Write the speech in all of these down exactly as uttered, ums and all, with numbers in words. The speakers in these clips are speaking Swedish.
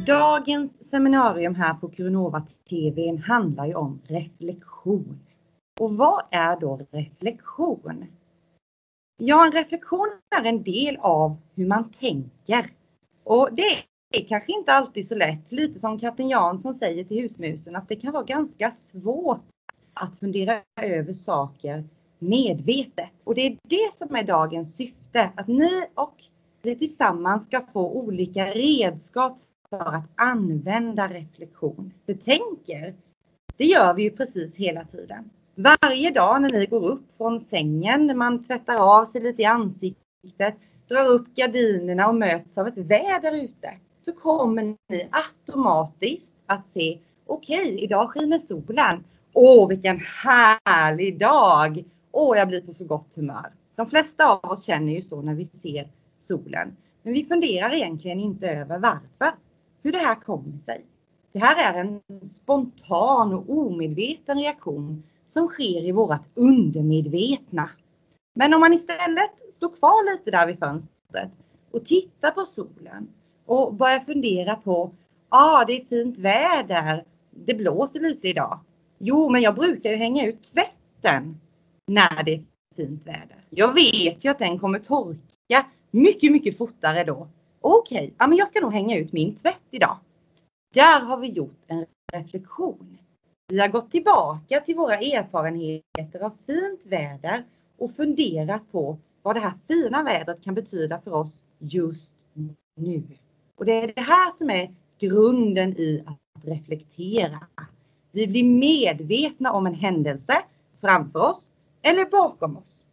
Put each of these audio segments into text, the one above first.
Dagens seminarium här på Curonova T V handlar ju om reflektion. Och vad är då reflektion? Ja, en reflektion är en del av hur man tänker. Och det är kanske inte alltid så lätt, lite som katten Jansson säger till husmusen, att det kan vara ganska svårt att fundera över saker medvetet. Och det är det som är dagens syfte, att ni och vi tillsammans ska få olika redskap för att använda reflektion. För tänker, det gör vi ju precis hela tiden. Varje dag när ni går upp från sängen, när man tvättar av sig lite i ansiktet, drar upp gardinerna och möts av ett väder ute, så kommer ni automatiskt att se, okej, okay, idag skiner solen. Åh, vilken härlig dag! Åh, jag blir på så gott humör. De flesta av oss känner ju så när vi ser solen. Men vi funderar egentligen inte över varför. Hur det här kommer sig. Det här är en spontan och omedveten reaktion som sker i vårt undermedvetna. Men om man istället står kvar lite där vid fönstret och tittar på solen och börjar fundera på, ja ah, det är fint väder, det blåser lite idag. Jo, men jag brukar ju hänga ut tvätten när det är fint väder. Jag vet ju att den kommer torka mycket, mycket fortare då. Okej, okay, ja, men jag ska nog hänga ut min tvätt idag. Där har vi gjort en reflektion. Vi har gått tillbaka till våra erfarenheter av fint väder och funderat på vad det här fina vädret kan betyda för oss just nu. Och det är det här som är grunden i att reflektera. Vi blir medvetna om en händelse framför oss eller bakom oss.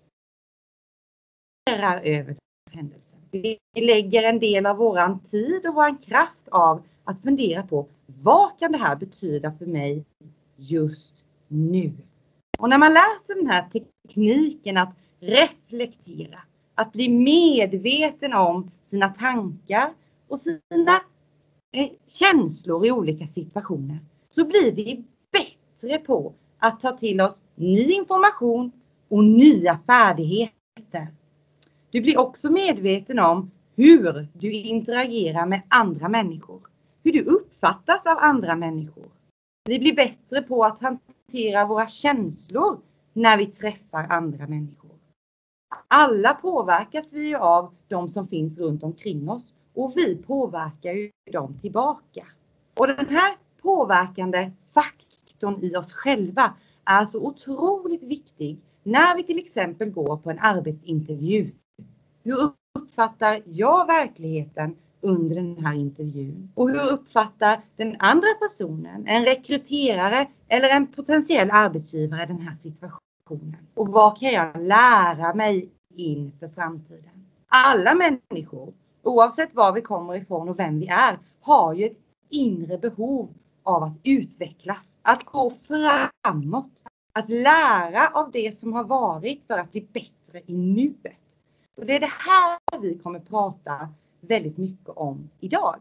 Vi funderar över händelsen. Vi lägger en del av våran tid och våran kraft av att fundera på vad kan det här betyda för mig just nu. Och när man läser den här tekniken att reflektera, att bli medveten om sina tankar och sina eh, känslor i olika situationer, så blir vi bättre på att ta till oss ny information och nya färdigheter. Du blir också medveten om hur du interagerar med andra människor. Hur du uppfattas av andra människor. Vi blir bättre på att hantera våra känslor när vi träffar andra människor. Alla påverkas vi av de som finns runt omkring oss. Och vi påverkar ju dem tillbaka. Och den här påverkande faktorn i oss själva är så otroligt viktig när vi till exempel går på en arbetsintervju. Hur uppfattar jag verkligheten under den här intervjun? Och hur uppfattar den andra personen, en rekryterare eller en potentiell arbetsgivare, den här situationen? Och vad kan jag lära mig inför framtiden? Alla människor, oavsett var vi kommer ifrån och vem vi är, har ju ett inre behov av att utvecklas, att gå framåt, att lära av det som har varit för att bli bättre i nuet. Och det är det här vi kommer prata väldigt mycket om idag.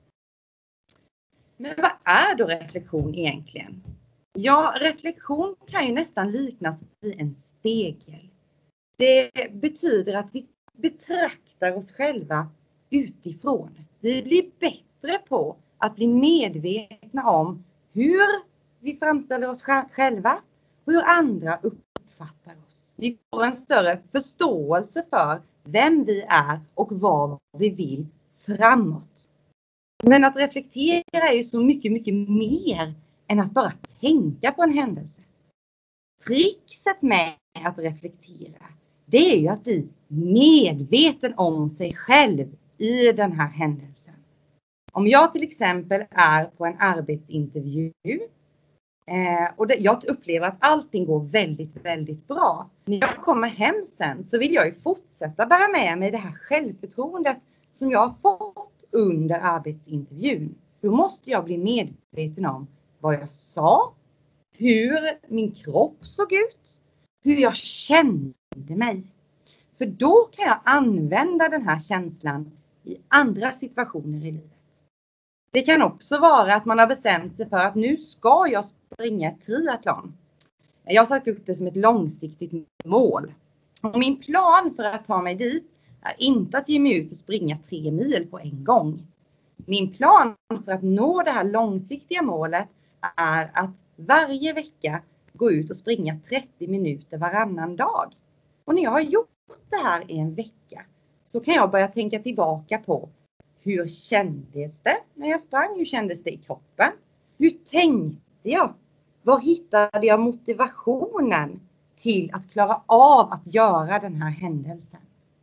Men vad är då reflektion egentligen? Ja, reflektion kan ju nästan liknas vid en spegel. Det betyder att vi betraktar oss själva utifrån. Vi blir bättre på att bli medvetna om hur vi framställer oss själva och hur andra uppfattar oss. Vi får en större förståelse för vem vi är och vad vi vill framåt. Men att reflektera är ju så mycket, mycket mer än att bara tänka på en händelse. Trixet med att reflektera, det är ju att bli medveten om sig själv i den här händelsen. Om jag till exempel är på en arbetsintervju eh, och det, jag upplever att allting går väldigt, väldigt bra. När jag kommer hem sen så vill jag ju fortsätta bära med mig det här självförtroendet som jag har fått under arbetsintervjun. Då måste jag bli medveten om vad jag sa, hur min kropp såg ut, hur jag kände mig. För då kan jag använda den här känslan i andra situationer i livet. Det kan också vara att man har bestämt sig för att nu ska jag springa ett triathlon. Jag har satt upp det som ett långsiktigt mål. Och min plan för att ta mig dit är inte att ge mig ut och springa tre mil på en gång. Min plan för att nå det här långsiktiga målet är att varje vecka gå ut och springa trettio minuter varannan dag. Och när jag har gjort det här i en vecka så kan jag börja tänka tillbaka på hur kändes det när jag sprang? Hur kändes det i kroppen? Hur tänkte jag? Var hittade jag motivationen till att klara av att göra den här händelsen?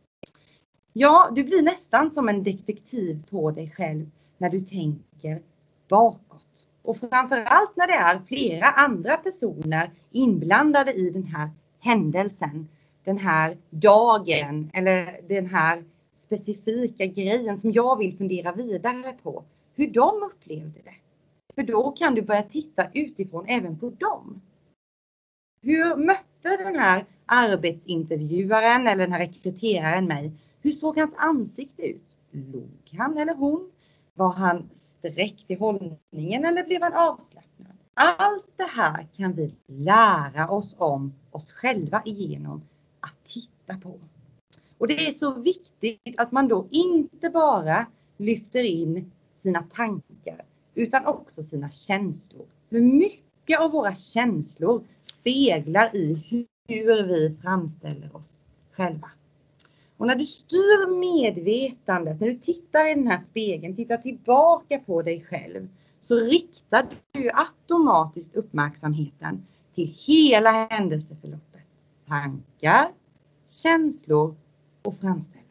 Ja, du blir nästan som en detektiv på dig själv när du tänker bakåt. Och framförallt när det är flera andra personer inblandade i den här händelsen, den här dagen eller den här specifika grejen som jag vill fundera vidare på. Hur de upplevde det. För då kan du börja titta utifrån även på dem. Hur mötte den här arbetsintervjuaren eller den här rekryteraren mig? Hur såg hans ansikte ut? Log han eller hon? Var han sträckt i hållningen eller blev han avslappnad? Allt det här kan vi lära oss om oss själva igenom att titta på. Och det är så viktigt att man då inte bara lyfter in sina tankar utan också sina känslor. För mycket av våra känslor speglar i hur vi framställer oss själva. Och när du styr medvetandet, när du tittar i den här spegeln, tittar tillbaka på dig själv, så riktar du automatiskt uppmärksamheten till hela händelseförloppet. Tankar, känslor och framställande.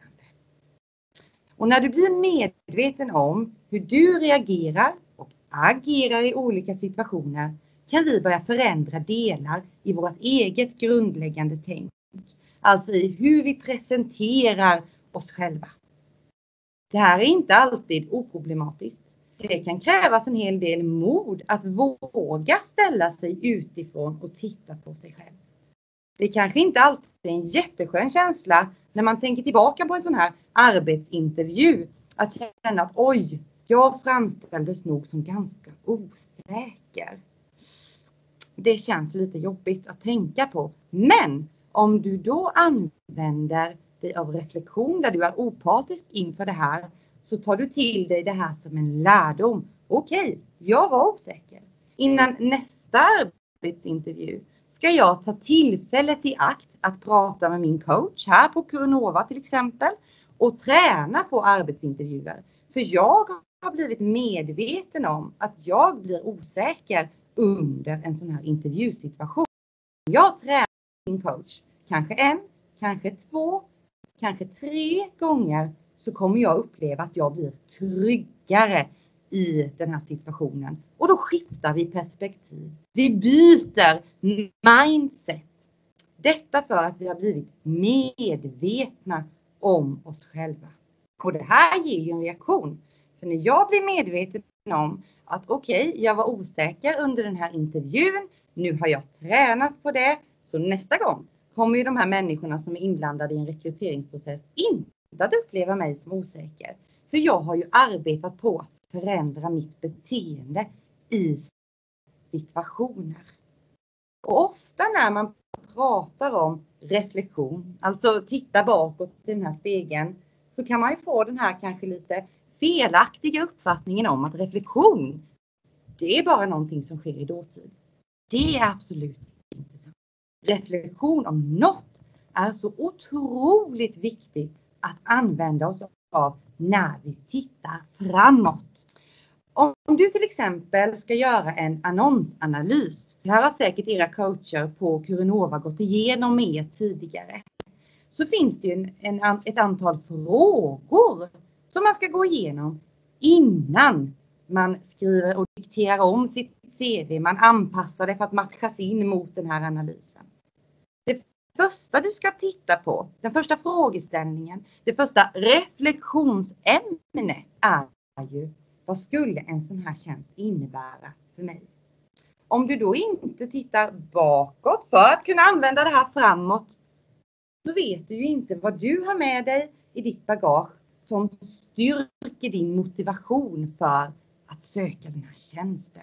Och när du blir medveten om hur du reagerar och agerar i olika situationer kan vi börja förändra delar i vårt eget grundläggande tänk. Alltså i hur vi presenterar oss själva. Det här är inte alltid oproblematiskt. Det kan krävas en hel del mod att våga ställa sig utifrån och titta på sig själv. Det är kanske inte alltid en jätteskön känsla när man tänker tillbaka på en sån här arbetsintervju. Att känna att oj, jag framställdes nog som ganska osäker. Det känns lite jobbigt att tänka på. Men om du då använder dig av reflektion där du är opartisk inför det här, så tar du till dig det här som en lärdom. Okej, jag var osäker. Innan nästa arbetsintervju ska jag ta tillfället i akt att prata med min coach här på Curonova till exempel och träna på arbetsintervjuer. För jag har blivit medveten om att jag blir osäker under en sån här intervjusituation. Jag tränar min coach kanske en, kanske två, kanske tre gånger, så kommer jag uppleva att jag blir tryggare i den här situationen. Och då skiftar vi perspektiv. Vi byter mindset. Detta för att vi har blivit medvetna om oss själva. Och det här ger ju en reaktion. För när jag blir medveten om att okej, okay, jag var osäker under den här intervjun. Nu har jag tränat på det. Så nästa gång kommer ju de här människorna som är inblandade i en rekryteringsprocess inte att uppleva mig som osäker. För jag har ju arbetat på att förändra mitt beteende i situationer. Och ofta när man pratar om reflektion, alltså titta bakåt i den här spegeln, så kan man ju få den här kanske lite felaktiga uppfattningen om att reflektion, det är bara någonting som sker i dåtid. Det är absolut inte sant. Reflektion om något är så otroligt viktigt att använda oss av när vi tittar framåt. Om du till exempel ska göra en annonsanalys, det här har säkert era coacher på Curonova gått igenom med er tidigare, så finns det ju en, en, ett antal frågor som man ska gå igenom innan man skriver och dikterar om sitt C V. Man anpassar det för att matchas in mot den här analysen. Det första du ska titta på, den första frågeställningen, det första reflektionsämnet är ju: vad skulle en sån här tjänst innebära för mig? Om du då inte tittar bakåt för att kunna använda det här framåt, så vet du ju inte vad du har med dig i ditt bagage som styrker din motivation för att söka den här tjänsten.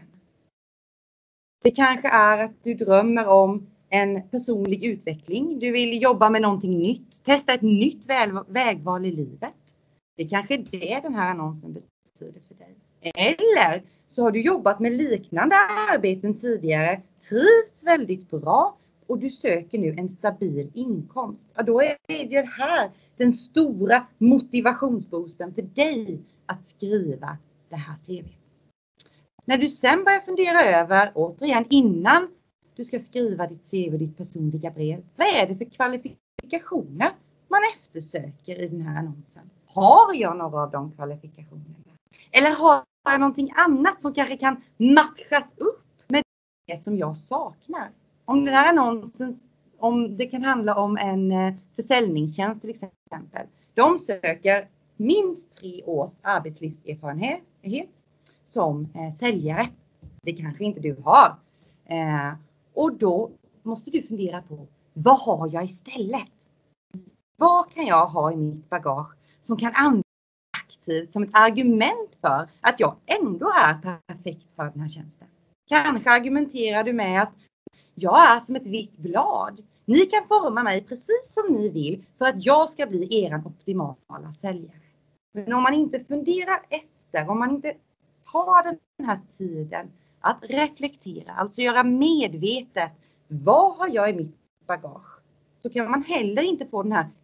Det kanske är att du drömmer om en personlig utveckling. Du vill jobba med någonting nytt. Testa ett nytt vägval i livet. Det kanske är det den här annonsen betyder för dig. Eller så har du jobbat med liknande arbeten tidigare, trivs väldigt bra och du söker nu en stabil inkomst. Ja, då är det här den stora motivationsboosten för dig att skriva det här C V. När du sen börjar fundera över, återigen innan du ska skriva ditt C V, ditt personliga brev. Vad är det för kvalifikationer man eftersöker i den här annonsen? Har jag några av de kvalifikationerna? Eller har jag någonting annat som kanske kan matchas upp med det som jag saknar? Om den här annonsen, om det kan handla om en försäljningstjänst till exempel. De söker minst tre års arbetslivserfarenhet som eh, säljare. Det kanske inte du har. Eh, och då måste du fundera på, vad har jag istället? Vad kan jag ha i mitt bagage som kan användas aktivt som ett argument för att jag ändå är perfekt för den här tjänsten? Kanske argumenterar du med att jag är som ett vitt blad. Ni kan forma mig precis som ni vill för att jag ska bli er optimala säljare. Men om man inte funderar efter, om man inte tar den här tiden att reflektera, alltså göra medvetet, vad har jag i mitt bagage? Så kan man heller inte få den här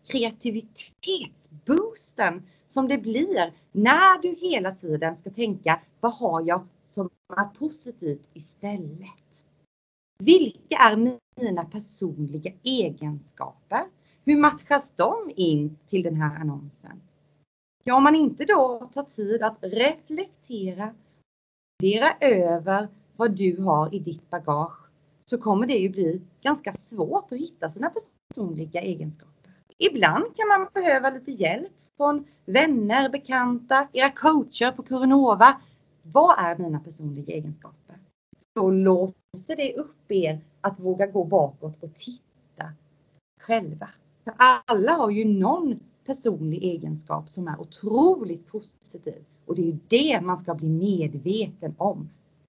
kreativitetsboosten som det blir när du hela tiden ska tänka, vad har jag som är positivt istället? Vilka är mina personliga egenskaper? Hur matchas de in till den här annonsen? Ja, om man inte då tar tid att reflektera, fundera över vad du har i ditt bagage, så kommer det ju bli ganska svårt att hitta sina personliga egenskaper. Ibland kan man behöva lite hjälp från vänner, bekanta, era coacher på Curinova. Vad är mina personliga egenskaper? Då låser det upp er att våga gå bakåt och titta själva. För alla har ju någon personlig egenskap som är otroligt positiv. Och det är ju det man ska bli medveten om.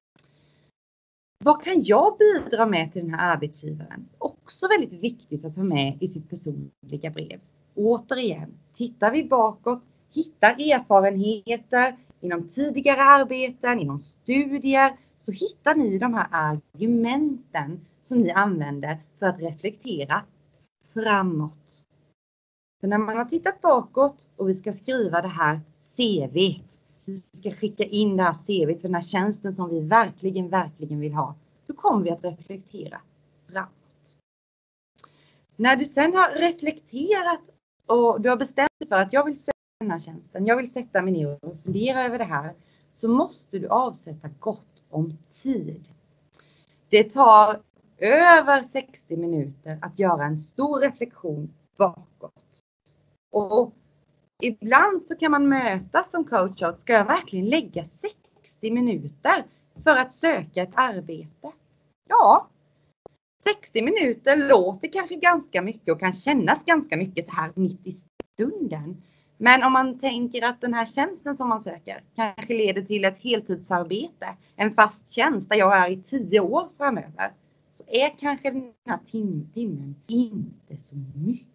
Vad kan jag bidra med till den här arbetsgivaren? Också väldigt viktigt att ha med i sitt personliga brev. Återigen, tittar vi bakåt, hittar erfarenheter inom tidigare arbeten, inom studier, så hittar ni de här argumenten som ni använder för att reflektera framåt. För när man har tittat bakåt och vi ska skriva det här C V, vi ska skicka in det här C V för den här tjänsten som vi verkligen, verkligen vill ha, då kommer vi att reflektera framåt. När du sen har reflekterat och du har bestämt dig för att jag vill sätta den här tjänsten, jag vill sätta mig ner och fundera över det här, så måste du avsätta gott om tid. Det tar över sextio minuter att göra en stor reflektion bakåt. Och ibland så kan man mötas som coach och ska jag verkligen lägga sextio minuter för att söka ett arbete? Ja, sextio minuter låter kanske ganska mycket och kan kännas ganska mycket så här mitt i stunden. Men om man tänker att den här tjänsten som man söker kanske leder till ett heltidsarbete, en fast tjänst där jag är i tio år framöver, så är kanske den här tim- timmen inte så mycket.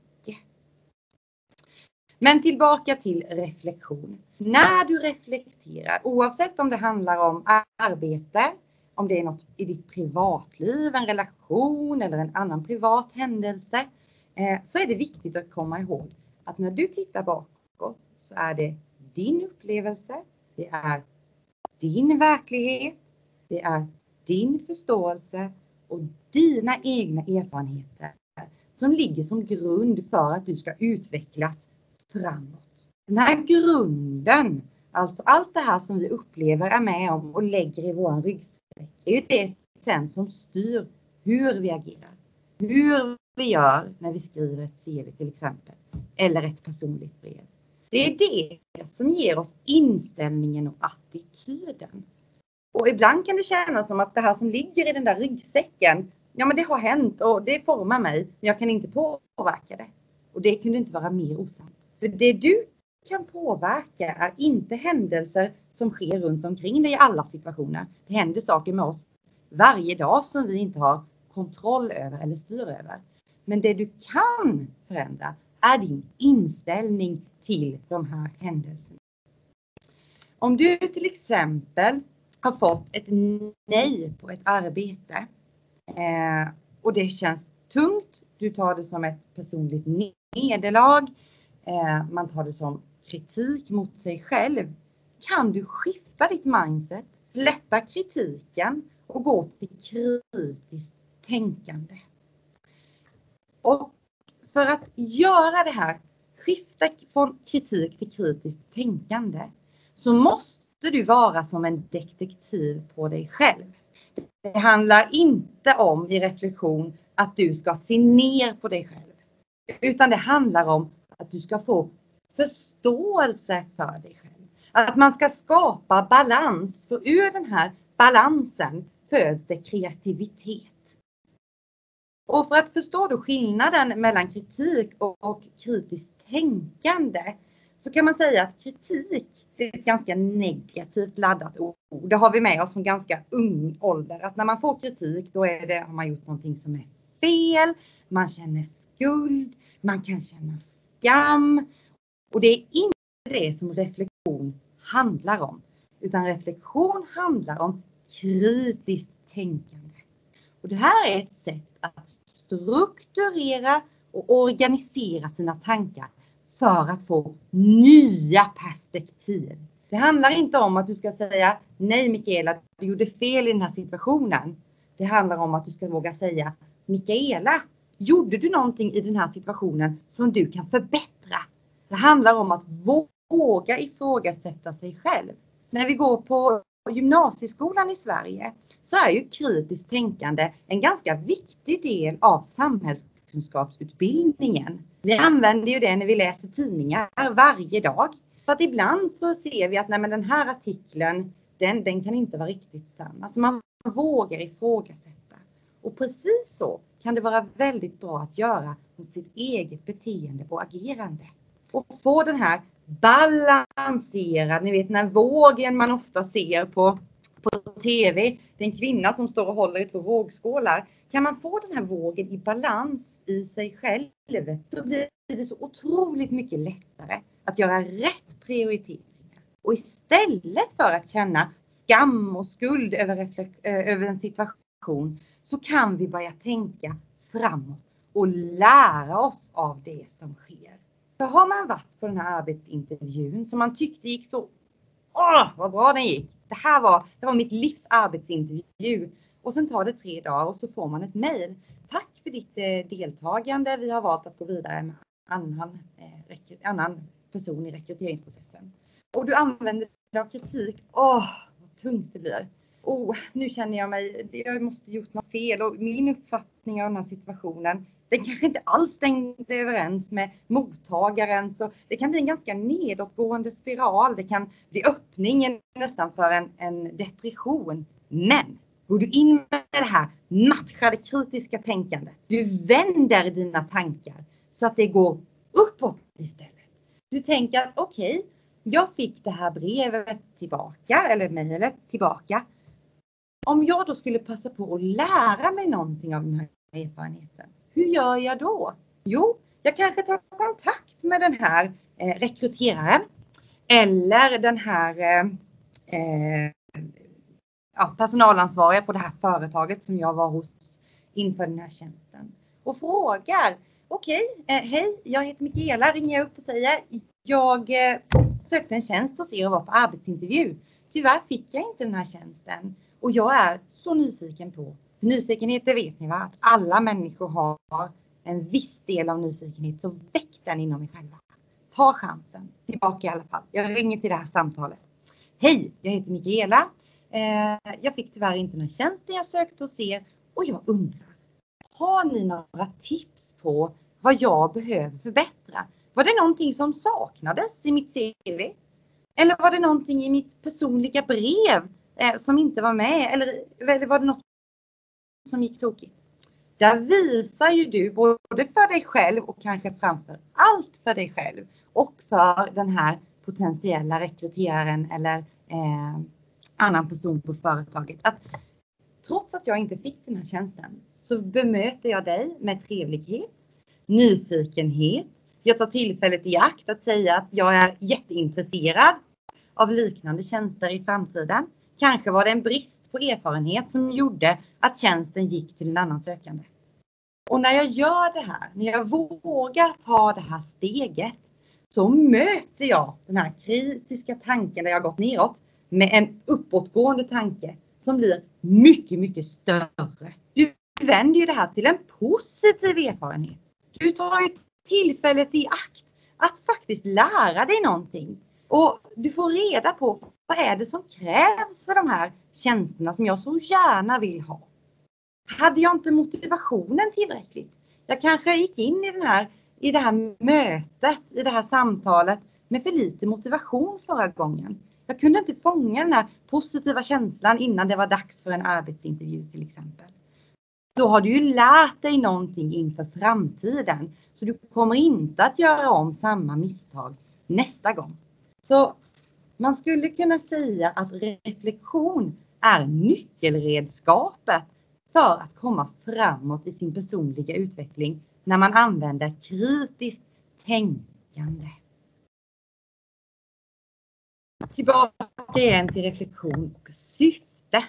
Men tillbaka till reflektion. När du reflekterar, oavsett om det handlar om arbete, om det är något i ditt privatliv, en relation eller en annan privat händelse, eh, så är det viktigt att komma ihåg att när du tittar bakåt så är det din upplevelse, det är din verklighet, det är din förståelse och dina egna erfarenheter som ligger som grund för att du ska utvecklas framåt. Den här grunden, alltså allt det här som vi upplever, är med om och lägger i våran ryggsäck, är ju det sen som styr hur vi agerar. Hur vi gör när vi skriver ett C V till exempel, eller ett personligt brev. Det är det som ger oss inställningen och attityden. Och ibland kan det kännas som att det här som ligger i den där ryggsäcken, ja men det har hänt och det formar mig, men jag kan inte påverka det. Och det kunde inte vara mer osant. För det du kan påverka är inte händelser som sker runt omkring dig i alla situationer. Det händer saker med oss varje dag som vi inte har kontroll över eller styr över. Men det du kan förändra är din inställning till de här händelserna. Om du till exempel har fått ett nej på ett arbete eh, och det känns tungt, du tar det som ett personligt nederlag, eh, man tar det som kritik mot sig själv, kan du skifta ditt mindset, släppa kritiken och gå till kritiskt tänkande. Och för att göra det här, skifta från kritik till kritiskt tänkande, så måste du vara som en detektiv på dig själv. Det handlar inte om i reflektion att du ska se ner på dig själv. Utan det handlar om att du ska få förståelse för dig själv. Att man ska skapa balans. För ur den här balansen föds det kreativitet. Och för att förstå då skillnaden mellan kritik och, och kritiskt tänkande, så kan man säga att kritik, det är ett ganska negativt laddat ord. Det har vi med oss från ganska ung ålder. Att när man får kritik, då är det, har man gjort någonting som är fel. Man känner skuld. Man kan känna skam. Och det är inte det som reflektion handlar om. Utan reflektion handlar om kritiskt tänkande. Och det här är ett sätt att strukturera och organisera sina tankar för att få nya perspektiv. Det handlar inte om att du ska säga nej Mikaela, du gjorde fel i den här situationen. Det handlar om att du ska våga säga Mikaela, gjorde du någonting i den här situationen som du kan förbättra? Det handlar om att våga ifrågasätta sig själv. När vi går på gymnasieskolan i Sverige så är ju kritiskt tänkande en ganska viktig del av samhällskunskapsutbildningen. Vi använder ju det när vi läser tidningar varje dag. För att ibland så ser vi att nej, men den här artikeln, den, den kan inte vara riktigt sann. Alltså man vågar ifrågasätta. Och precis så kan det vara väldigt bra att göra mot sitt eget beteende och agerande. Och få den här balanserad, ni vet den här vågen man ofta ser på, på tv. Det är en kvinna som står och håller i två vågskålar. Kan man få den här vågen i balans i sig själv, så blir det så otroligt mycket lättare att göra rätt prioriteringar. Och istället för att känna skam och skuld över, över en situation, så kan vi börja tänka framåt och lära oss av det som sker. För har man varit på den här arbetsintervjun som man tyckte gick så, åh vad bra den gick. Det här var, det var mitt livs arbetsintervju. Och sen tar det tre dagar och så får man ett mejl. Tack för ditt eh, deltagande. Vi har valt att gå vidare med annan, eh, rekry- annan person i rekryteringsprocessen. Och du använder det av kritik. Åh, vad tungt det blir. Oh, nu känner jag mig, jag måste gjort något fel. Och min uppfattning av den här situationen, den kanske inte alls stämde överens med mottagaren. Så det kan bli en ganska nedåtgående spiral. Det kan bli öppningen nästan för en, en depression. Men går du in med det här matchade kritiska tänkandet. Du vänder dina tankar så att det går uppåt istället. Du tänker att okej, okay, jag fick det här brevet tillbaka eller mejlet tillbaka. Om jag då skulle passa på att lära mig någonting av den här erfarenheten. Hur gör jag då? Jo, jag kanske tar kontakt med den här eh, rekryteraren. Eller den här eh, ja, personalansvariga på det här företaget som jag var hos inför den här tjänsten. Och frågar, okej, okay, eh, hej, jag heter Mikaela, ringer jag upp och säger, jag eh, sökte en tjänst hos er och var på arbetsintervju. Tyvärr fick jag inte den här tjänsten. Och jag är så nyfiken på, för nyfikenhet, det vet ni va, att alla människor har en viss del av nyfikenhet, så väck den inom er själva. Ta chansen, tillbaka i alla fall. Jag ringer till det här samtalet. Hej, jag heter Mikaela. Eh, jag fick tyvärr inte den här tjänsten jag sökte hos er och jag undrar, har ni några tips på vad jag behöver förbättra? Var det någonting som saknades i mitt C V? Eller var det någonting i mitt personliga brev eh, som inte var med? Eller, eller var det något som gick tokigt? Där visar ju du både för dig själv och kanske framför allt för dig själv och för den här potentiella rekryteraren eller eh, annan person på företaget att trots att jag inte fick den här tjänsten så bemöter jag dig med trevlighet, nyfikenhet. Jag tar tillfället i akt att säga att jag är jätteintresserad av liknande tjänster i framtiden. Kanske var det en brist på erfarenhet som gjorde att tjänsten gick till en annan sökande. Och när jag gör det här, när jag vågar ta det här steget, så möter jag den här kritiska tanken där jag gått neråt med en uppåtgående tanke som blir mycket, mycket större. Du vänder ju det här till en positiv erfarenhet. Du tar ju tillfället i akt att faktiskt lära dig någonting. Och du får reda på vad är det som krävs för de här tjänsterna som jag så gärna vill ha. Hade jag inte motivationen tillräckligt? Jag kanske gick in i, den här, i det här mötet, i det här samtalet med för lite motivation förra gången. Jag kunde inte fånga den här positiva känslan innan det var dags för en arbetsintervju till exempel. Då har du ju lärt dig någonting inför framtiden. Så du kommer inte att göra om samma misstag nästa gång. Så man skulle kunna säga att reflektion är nyckelredskapet för att komma framåt i sin personliga utveckling när man använder kritiskt tänkande. Tillbaka igen till reflektion och syfte.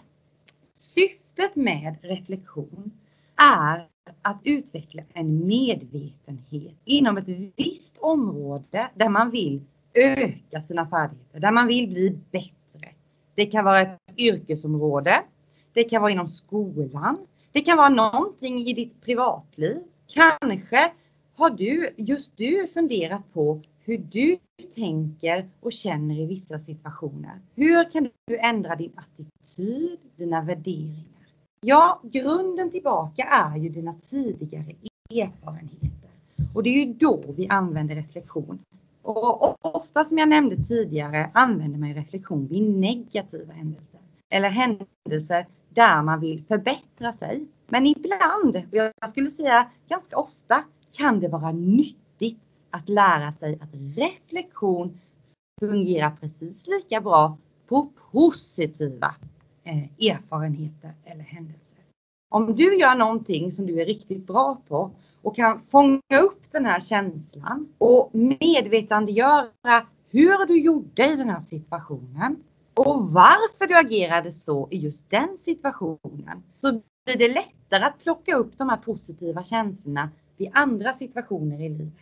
Syftet med reflektion är att utveckla en medvetenhet inom ett visst område där man vill öka sina färdigheter, där man vill bli bättre. Det kan vara ett yrkesområde, det kan vara inom skolan, det kan vara någonting i ditt privatliv. Kanske har du, just du funderat på hur du tänker och känner i vissa situationer. Hur kan du ändra din attityd, dina värderingar? Ja, grunden tillbaka är ju dina tidigare erfarenheter. Och det är ju då vi använder reflektion. Och ofta som jag nämnde tidigare använder man reflektion vid negativa händelser. Eller händelser där man vill förbättra sig. Men ibland, och jag skulle säga ganska ofta, kan det vara nyttigt att lära sig att reflektion fungerar precis lika bra på positiva eh, erfarenheter eller händelser. Om du gör någonting som du är riktigt bra på och kan fånga upp den här känslan och medvetandegöra hur du gjorde i den här situationen och varför du agerade så i just den situationen, så blir det lättare att plocka upp de här positiva känslorna vid andra situationer i livet.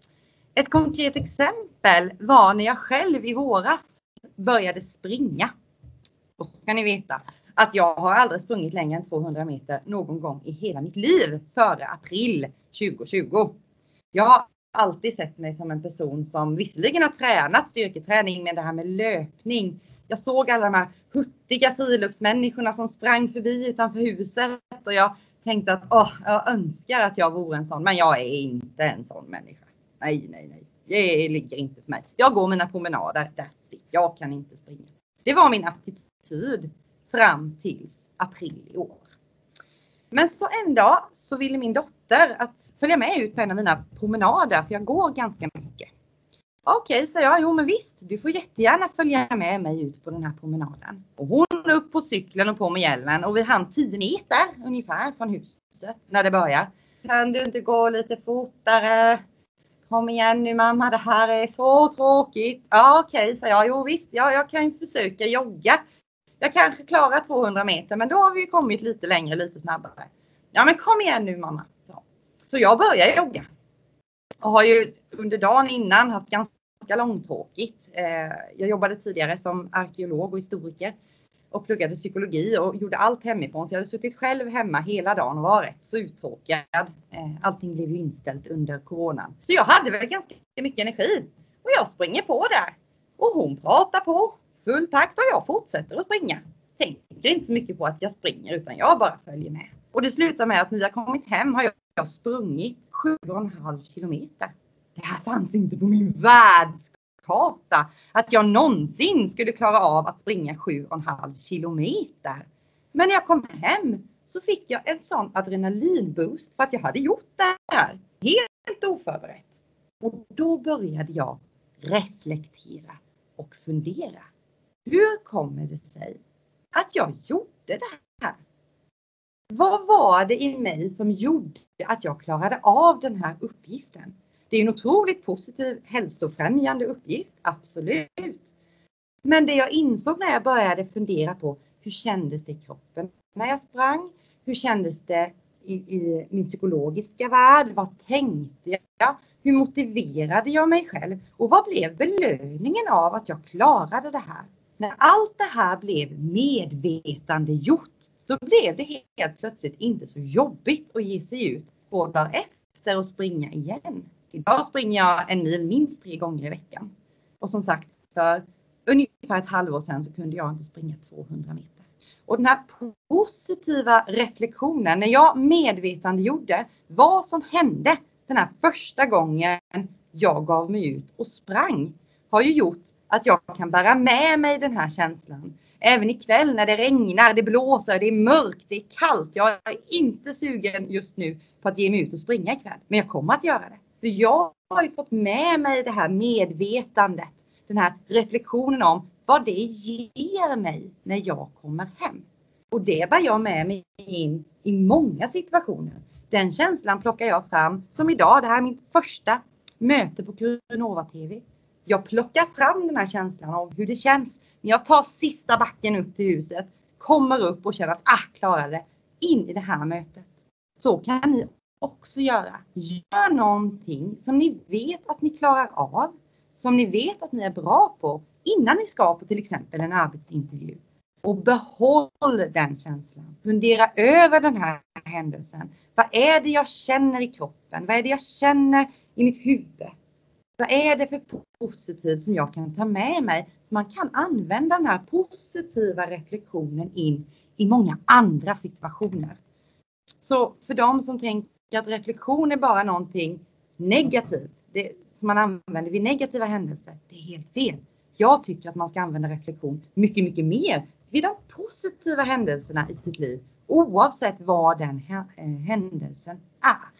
Ett konkret exempel var när jag själv i våras började springa. Och så kan ni veta att jag har aldrig sprungit längre än tvåhundra meter någon gång i hela mitt liv före april tjugo tjugo. Jag har alltid sett mig som en person som visserligen har tränat styrketräning, men det här med löpning. Jag såg alla de här huttiga friluftsmänniskorna som sprang förbi utanför huset och jag tänkte att åh, jag önskar att jag vore en sån, men jag är inte en sån människa. Nej, nej, nej. Det ligger inte för mig. Jag går mina promenader, that's it. Jag kan inte springa. Det var min attityd fram till april i år. Men så en dag så ville min dotter att följa med ut på en av mina promenader, för jag går ganska mycket. Okej, så jag, jo men visst, du får jättegärna följa med mig ut på den här promenaden. Och hon upp på cykeln och på med hjälmen och vi hann tio meter ungefär från huset när det börjar. Kan du inte gå lite fortare? Kom igen nu mamma, det här är så tråkigt. Ja okej, så jag, jo visst, ja, jag kan ju försöka jogga. Jag kanske klarar tvåhundra meter, men då har vi ju kommit lite längre, lite snabbare. Ja men kom igen nu mamma. Så, så jag börjar jogga. Och har ju under dagen innan haft ganska långtråkigt. Eh, jag jobbade tidigare som arkeolog och historiker. Och pluggade psykologi och gjorde allt hemifrån. Så jag hade suttit själv hemma hela dagen och var rätt så uttråkad. Eh, allting blev ju inställt under coronan. Så jag hade väl ganska mycket energi. Och jag springer på där. Och hon pratar på full takt och jag fortsätter att springa. Tänker inte så mycket på att jag springer utan jag bara följer med. Och det slutar med att när jag kommit hem har jag sprungit sju och en halv kilometer. Det här fanns inte på min världskarta. Att jag någonsin skulle klara av att springa sju och en halv kilometer. Men när jag kom hem så fick jag en sån adrenalinboost för att jag hade gjort det här. Helt oförberett. Och då började jag reflektera och fundera. Hur kommer det sig att jag gjorde det här? Vad var det i mig som gjorde att jag klarade av den här uppgiften? Det är en otroligt positiv hälsofrämjande uppgift, absolut. Men det jag insåg när jag började fundera på hur kändes det i kroppen när jag sprang? Hur kändes det i, i min psykologiska värld? Vad tänkte jag? Hur motiverade jag mig själv? Och vad blev belöningen av att jag klarade det här? När allt det här blev medvetande gjort, så blev det helt plötsligt inte så jobbigt att ge sig ut två dagar efter och springa igen. Idag springer jag en mil minst tre gånger i veckan. Och som sagt, för ungefär ett halvår sedan så kunde jag inte springa tvåhundra meter. Och den här positiva reflektionen, när jag medvetande gjorde vad som hände den här första gången jag gav mig ut och sprang, har ju gjort att jag kan bära med mig den här känslan. Även ikväll när det regnar, det blåser, det är mörkt, det är kallt. Jag är inte sugen just nu på att ge mig ut och springa ikväll. Men jag kommer att göra det. För jag har ju fått med mig det här medvetandet. Den här reflektionen om vad det ger mig när jag kommer hem. Och det bär jag med mig in i många situationer. Den känslan plockar jag fram som idag. Det här är min första möte på Curinova T V. Jag plockar fram den här känslan av hur det känns när jag tar sista backen upp till huset. Kommer upp och känner att ah, klarar det. In i det här mötet. Så kan ni också göra. Gör någonting som ni vet att ni klarar av. Som ni vet att ni är bra på innan ni ska på till exempel en arbetsintervju. Och behåll den känslan. Fundera över den här händelsen. Vad är det jag känner i kroppen? Vad är det jag känner i mitt huvud? Vad är det för positivt som jag kan ta med mig? Man kan använda den här positiva reflektionen in i många andra situationer. Så för de som tänker att reflektion är bara någonting negativt. Det som man använder vid negativa händelser. Det är helt fel. Jag tycker att man ska använda reflektion mycket, mycket mer vid de positiva händelserna i sitt liv. Oavsett vad den händelsen är.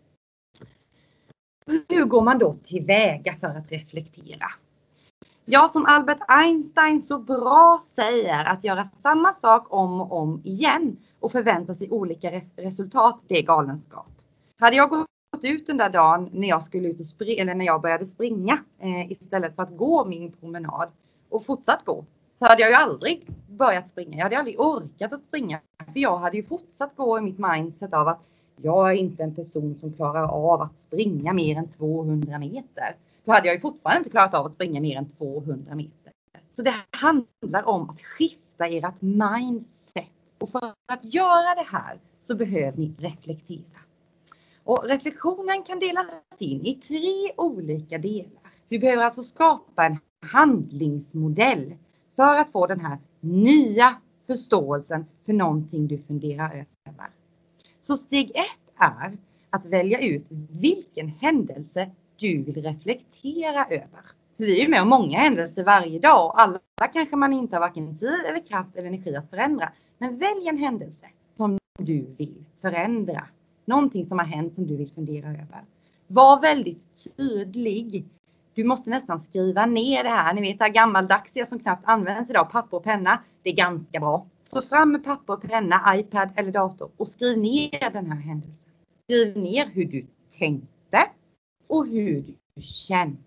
Hur går man då tillväga för att reflektera? Ja, som Albert Einstein så bra säger, att göra samma sak om och om igen och förvänta sig olika resultat, det är galenskap. Hade jag gått ut den där dagen när jag skulle ut och springa, eller när jag började springa eh, istället för att gå min promenad och fortsatt gå, så hade jag ju aldrig börjat springa. Jag hade aldrig orkat att springa, för jag hade ju fortsatt gå i mitt mindset av att jag är inte en person som klarar av att springa mer än tvåhundra meter. Då hade jag ju fortfarande inte klarat av att springa mer än tvåhundra meter. Så det handlar om att skifta ert mindset. Och för att göra det här så behöver ni reflektera. Och reflektionen kan delas in i tre olika delar. Du behöver alltså skapa en handlingsmodell för att få den här nya förståelsen för någonting du funderar över. Så steg ett är att välja ut vilken händelse du vill reflektera över. Vi är ju med om många händelser varje dag och alla kanske man inte har varken tid eller kraft eller energi att förändra. Men välj en händelse som du vill förändra. Någonting som har hänt som du vill fundera över. Var väldigt tydlig. Du måste nästan skriva ner det här. Ni vet det här gammaldags som knappt används idag. Papper och penna. Det är ganska bra. Så fram med papper och penna, iPad eller dator och skriv ner den här händelsen. Skriv ner hur du tänkte och hur du kände.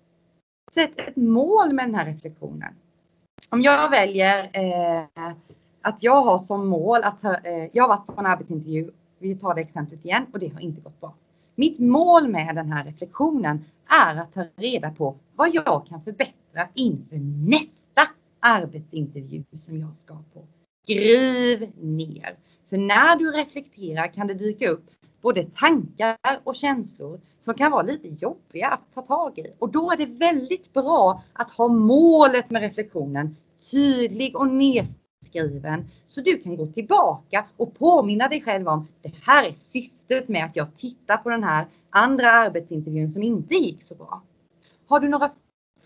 Sätt ett mål med den här reflektionen. Om jag väljer eh, att jag har som mål att eh, jag har varit på en arbetsintervju. Vi tar det exemplet igen och det har inte gått bra. Mitt mål med den här reflektionen är att ta reda på vad jag kan förbättra inför nästa arbetsintervju som jag ska på. Skriv ner. För när du reflekterar kan det dyka upp både tankar och känslor som kan vara lite jobbiga att ta tag i. Och då är det väldigt bra att ha målet med reflektionen tydlig och nedskriven. Så du kan gå tillbaka och påminna dig själv om det här är syftet med att jag tittar på den här andra arbetsintervjun som inte gick så bra. Har du några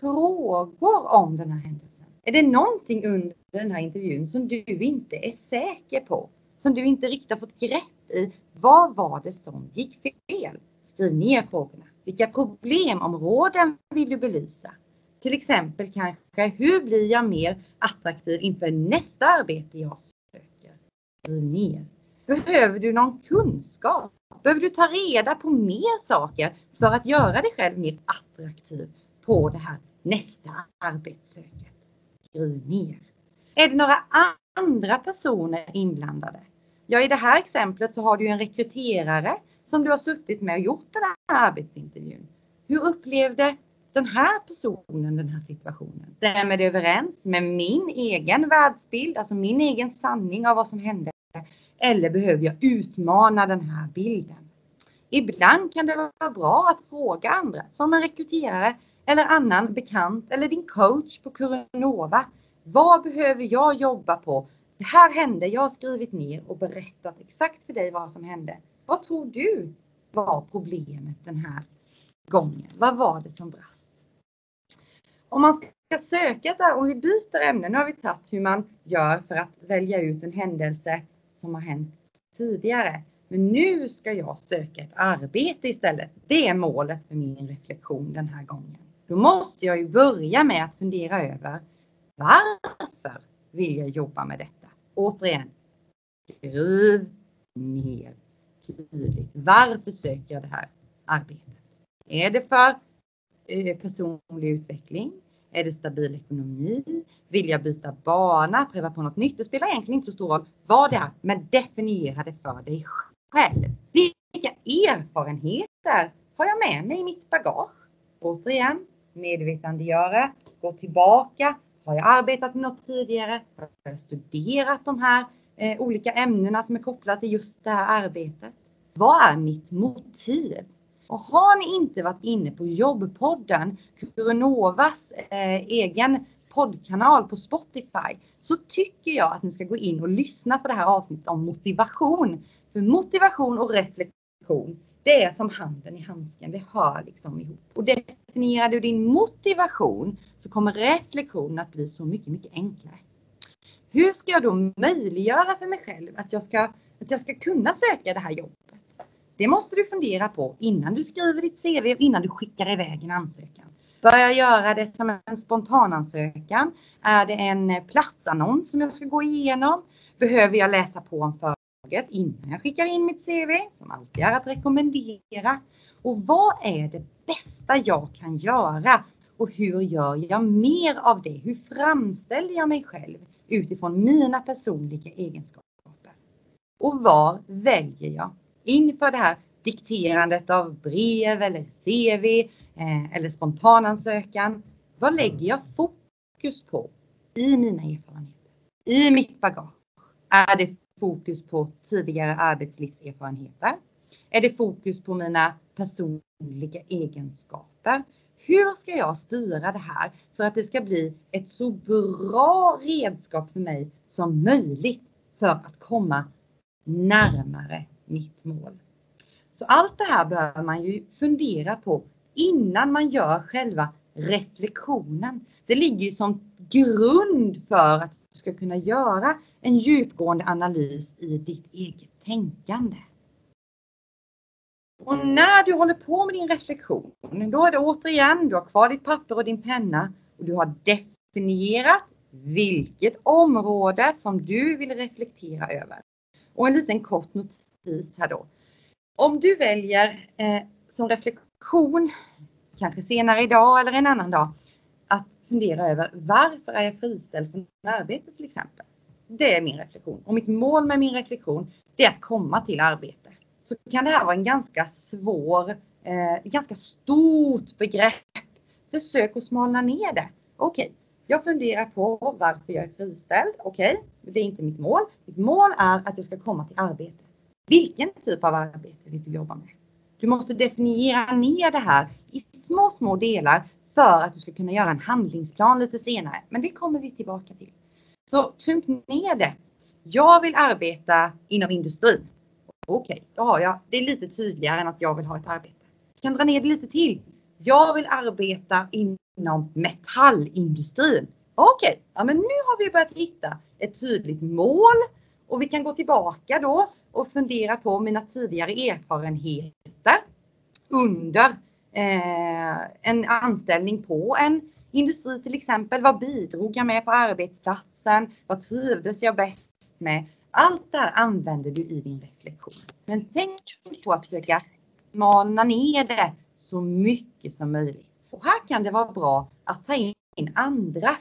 frågor om den här händelsen? Är det någonting under den här intervjun som du inte är säker på? Som du inte riktigt har fått grepp i? Vad var det som gick fel? Skriv ner frågorna. Vilka problemområden vill du belysa? Till exempel kanske, hur blir jag mer attraktiv inför nästa arbete jag söker? Skriv ner. Behöver du någon kunskap? Behöver du ta reda på mer saker för att göra dig själv mer attraktiv på det här nästa arbetssöket? skriv ner. Är det några andra personer inblandade? Ja, i det här exemplet så har du en rekryterare som du har suttit med och gjort den här arbetsintervjun. Hur upplevde den här personen den här situationen? Stämmer det överens med min egen världsbild, alltså min egen sanning av vad som hände? Eller behöver jag utmana den här bilden? Ibland kan det vara bra att fråga andra, som en rekryterare eller annan bekant eller din coach på Curenova. Vad behöver jag jobba på? Det här hände, jag har skrivit ner och berättat exakt för dig vad som hände. Vad tror du var problemet den här gången? Vad var det som brast? Om man ska söka där, om vi byter ämne, nu har vi tagit hur man gör för att välja ut en händelse som har hänt tidigare. Men nu ska jag söka ett arbete istället. Det är målet för min reflektion den här gången. Då måste jag ju börja med att fundera över varför vill jag jobba med detta? Återigen, skriv ner tydligt. Varför söker jag det här arbetet? Är det för eh, personlig utveckling? Är det stabil ekonomi? Vill jag byta bana? Pröva på något nytt? Det spelar egentligen inte så stor roll vad det är. Men definiera det för dig själv. Vilka erfarenheter har jag med mig i mitt bagage? Återigen, medvetandegöra. Gå tillbaka. Har jag arbetat med något tidigare? Har jag studerat de här eh, olika ämnena som är kopplade till just det här arbetet? Vad är mitt motiv? Och har ni inte varit inne på Jobbpodden, Curenovas eh, egen poddkanal på Spotify, så tycker jag att ni ska gå in och lyssna på det här avsnittet om motivation. För motivation och reflektion, det är som handen i handsken, det hör liksom ihop. Och definierar du din motivation så kommer reflektionen att bli så mycket, mycket enklare. Hur ska jag då möjliggöra för mig själv att jag ska, att jag ska kunna söka det här jobbet? Det måste du fundera på innan du skriver ditt C V och innan du skickar iväg en ansökan. Börja göra det som en spontanansökan. Är det en platsannons som jag ska gå igenom? Behöver jag läsa på om företaget innan jag skickar in mitt C V? Som alltid är att rekommendera. Och vad är det bästa jag kan göra? Och hur gör jag mer av det? Hur framställer jag mig själv utifrån mina personliga egenskaper? Och vad väljer jag? Inför det här dikterandet av brev eller C V eh, eller spontanansökan. Vad lägger jag fokus på i mina erfarenheter? I mitt bagage? Är det fokus på tidigare arbetslivserfarenheter? Är det fokus på mina personliga egenskaper? Hur ska jag styra det här för att det ska bli ett så bra redskap för mig som möjligt för att komma närmare mitt mål? Så allt det här behöver man ju fundera på innan man gör själva reflektionen. Det ligger ju som grund för att du ska kunna göra en djupgående analys i ditt eget tänkande. Och när du håller på med din reflektion, då är det återigen, du har kvar ditt papper och din penna och du har definierat vilket område som du vill reflektera över. Och en liten kort notis här då. Om du väljer eh, som reflektion, kanske senare idag eller en annan dag, att fundera över varför är jag friställd från arbetet till exempel. Det är min reflektion. Och mitt mål med min reflektion, det är att komma till arbete. Så kan det här vara en ganska svår, eh, ganska stort begrepp. Försök att smalna ner det. Okej, okay. Jag funderar på varför jag är friställd. Okej, okay. Det är inte mitt mål. Mitt mål är att jag ska komma till arbete. Vilken typ av arbete vill du jobba med? Du måste definiera ner det här i små, små delar för att du ska kunna göra en handlingsplan lite senare. Men det kommer vi tillbaka till. Så krymp ner det. Jag vill arbeta inom industrin. Okej, okay, då har jag, det är lite tydligare än att jag vill ha ett arbete. Jag kan dra ner det lite till. Jag vill arbeta inom metallindustrin. Okej, okay, ja, men nu har vi börjat hitta ett tydligt mål. Och vi kan gå tillbaka då och fundera på mina tidigare erfarenheter under eh, en anställning på en industri till exempel. Vad bidrog jag med på arbetsplatsen? Vad trivdes jag bäst med? Allt det här använder du i din reflektion. Men tänk på att försöka smalna ner det så mycket som möjligt. Och här kan det vara bra att ta in andras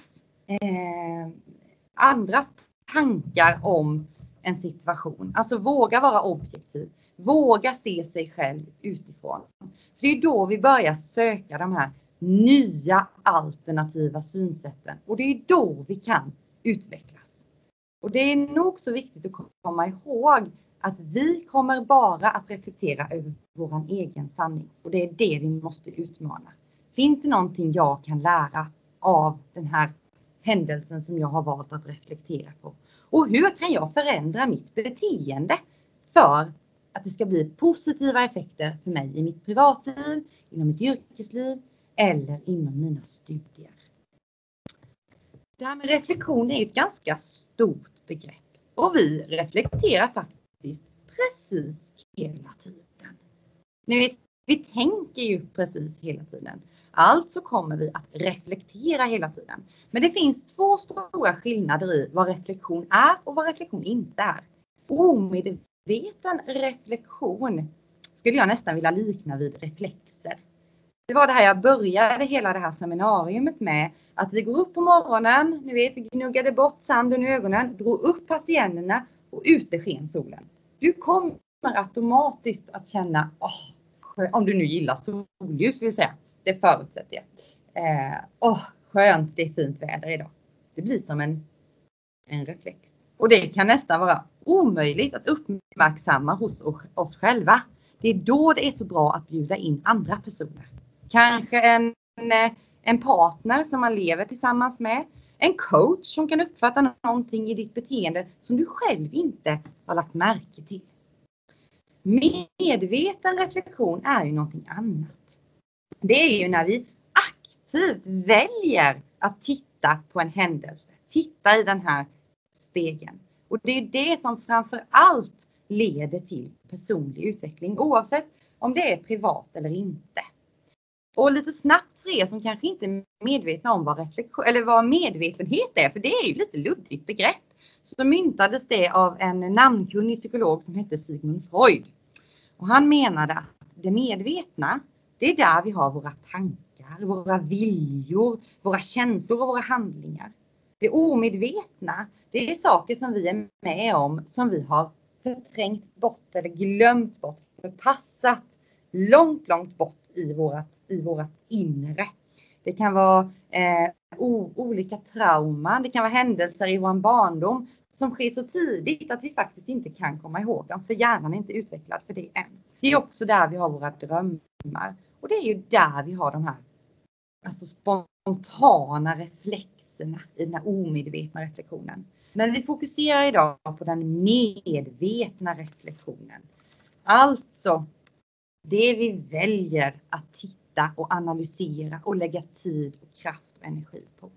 eh, andras tankar om en situation. Alltså våga vara objektiv. Våga se sig själv utifrån. För det är då vi börjar söka de här nya alternativa synsätten. Och det är då vi kan utvecklas. Och det är nog så viktigt att komma ihåg att vi kommer bara att reflektera över vår egen sanning. Och det är det vi måste utmana. Finns det någonting jag kan lära av den här händelsen som jag har valt att reflektera på? Och hur kan jag förändra mitt beteende för att det ska bli positiva effekter för mig i mitt privatliv, inom mitt yrkesliv eller inom mina studier? Det här med reflektion är ett ganska stort begrepp. Och vi reflekterar faktiskt precis hela tiden. Ni vet, vi tänker ju precis hela tiden. Alltså kommer vi att reflektera hela tiden. Men det finns två stora skillnader i vad reflektion är och vad reflektion inte är. Omedveten reflektion skulle jag nästan vilja likna vid reflexer. Det var det här jag började hela det här seminariumet med. Att vi går upp på morgonen, ni vet, vi gnuggade bort sanden i ögonen, drog upp persiennerna och ute sken solen. Du kommer automatiskt att känna, åh, om du nu gillar solljus vill säga, det förutsätter jag. Eh, åh, skönt, det är fint väder idag. Det blir som en, en reflex. Och det kan nästan vara omöjligt att uppmärksamma hos oss själva. Det är då det är så bra att bjuda in andra personer. Kanske en, en partner som man lever tillsammans med. En coach som kan uppfatta någonting i ditt beteende som du själv inte har lagt märke till. Medveten reflektion är ju någonting annat. Det är ju när vi aktivt väljer att titta på en händelse. Titta i den här spegeln. Och det är det som framför allt leder till personlig utveckling. Oavsett om det är privat eller inte. Och lite snabbt för er som kanske inte är medvetna om vad, reflektion, eller vad medvetenhet är. För det är ju lite luddigt begrepp. Så myntades det av en namnkunnig psykolog som hette Sigmund Freud. Och han menade att det medvetna, det är där vi har våra tankar, våra viljor, våra känslor och våra handlingar. Det omedvetna, det är saker som vi är med om, som vi har förträngt bort eller glömt bort, förpassat långt, långt bort i vårat, i vårat inre. Det kan vara eh, o, olika trauman, det kan vara händelser i vår barndom som sker så tidigt att vi faktiskt inte kan komma ihåg dem, för hjärnan är inte utvecklad för det än. Det är också där vi har våra drömmar. Och det är ju där vi har de här alltså spontana reflexerna i den här omedvetna reflektionen. Men vi fokuserar idag på den medvetna reflektionen. Alltså det vi väljer att titta och analysera och lägga tid och kraft och energi på.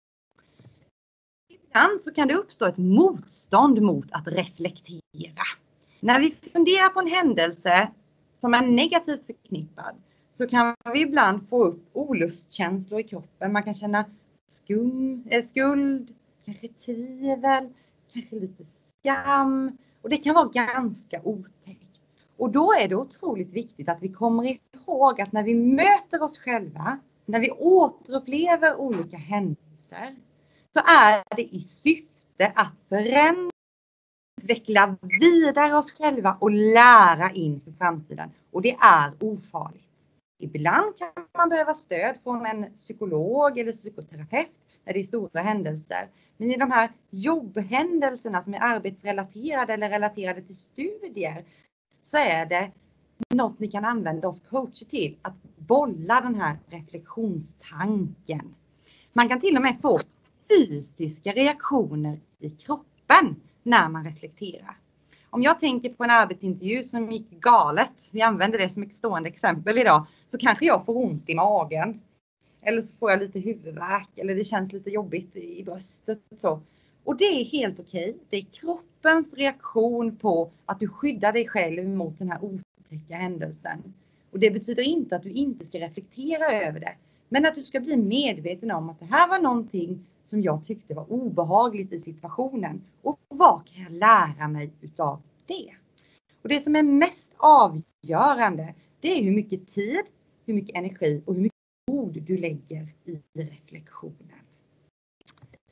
Ibland så kan det uppstå ett motstånd mot att reflektera. När vi funderar på en händelse som är negativt förknippad så kan vi ibland få upp olustkänslor i kroppen. Man kan känna skum, äh, skuld, kanske tvivel, kanske lite skam. Och det kan vara ganska otäckt. Och då är det otroligt viktigt att vi kommer ihåg att när vi möter oss själva, när vi återupplever olika händelser, så är det i syfte att förändra, utveckla vidare oss själva och lära inför framtiden. Och det är ofarligt. Ibland kan man behöva stöd från en psykolog eller psykoterapeut när det är stora händelser. Men i de här jobbhändelserna som är arbetsrelaterade eller relaterade till studier så är det något ni kan använda oss coacher till, att bolla den här reflektionstanken. Man kan till och med få fysiska reaktioner i kroppen när man reflekterar. Om jag tänker på en arbetsintervju som gick galet, vi använder det som ett stående exempel idag, så kanske jag får ont i magen. Eller så får jag lite huvudvärk eller det känns lite jobbigt i bröstet. Så. Och det är helt okej. Det är kroppens reaktion på att du skyddar dig själv mot den här otäcka händelsen. Och det betyder inte att du inte ska reflektera över det. Men att du ska bli medveten om att det här var någonting som jag tyckte var obehagligt i situationen. Och vad kan jag lära mig utav det? Och det som är mest avgörande, det är hur mycket tid, hur mycket energi och hur mycket ord du lägger i reflektionen.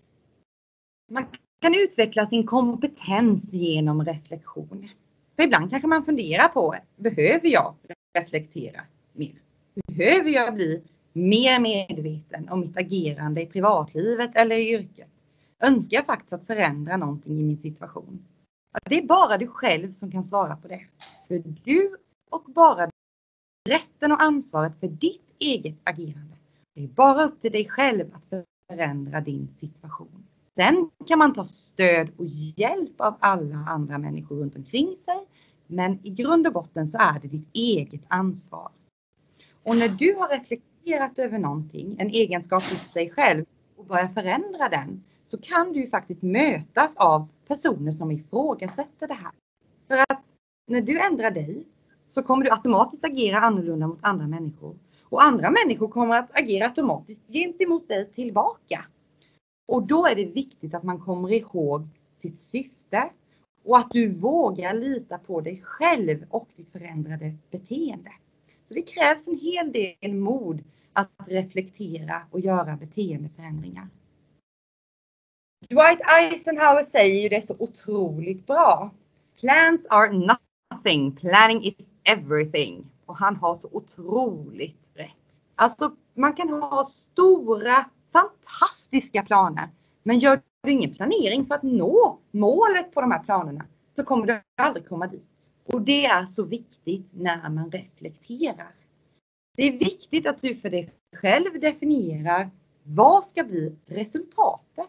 Man kan utveckla sin kompetens genom reflektion. För ibland kanske man funderar på, behöver jag reflektera mer? Behöver jag bli mer medveten om mitt agerande i privatlivet eller i yrket? Önskar jag faktiskt att förändra någonting i min situation? Det är bara du själv som kan svara på det. För du och bara rätten och ansvaret för ditt eget agerande. Det är bara upp till dig själv att förändra din situation. Sen kan man ta stöd och hjälp av alla andra människor runt omkring sig. Men i grund och botten så är det ditt eget ansvar. Och när du har reflekterat över någonting, en egenskap hos dig själv och börjar förändra den, så kan du ju faktiskt mötas av personer som ifrågasätter det här. För att när du ändrar dig så kommer du automatiskt agera annorlunda mot andra människor. Och andra människor kommer att agera automatiskt gentemot dig tillbaka. Och då är det viktigt att man kommer ihåg sitt syfte och att du vågar lita på dig själv och ditt förändrade beteende. Så det krävs en hel del mod att reflektera och göra beteendeförändringar. Dwight Eisenhower säger ju det så otroligt bra. Plans are nothing, planning is everything. Och han har så otroligt rätt. Alltså man kan ha stora, fantastiska planer. Men gör du ingen planering för att nå målet på de här planerna så kommer du aldrig komma dit. Och det är så viktigt när man reflekterar. Det är viktigt att du för dig själv definierar vad ska bli resultatet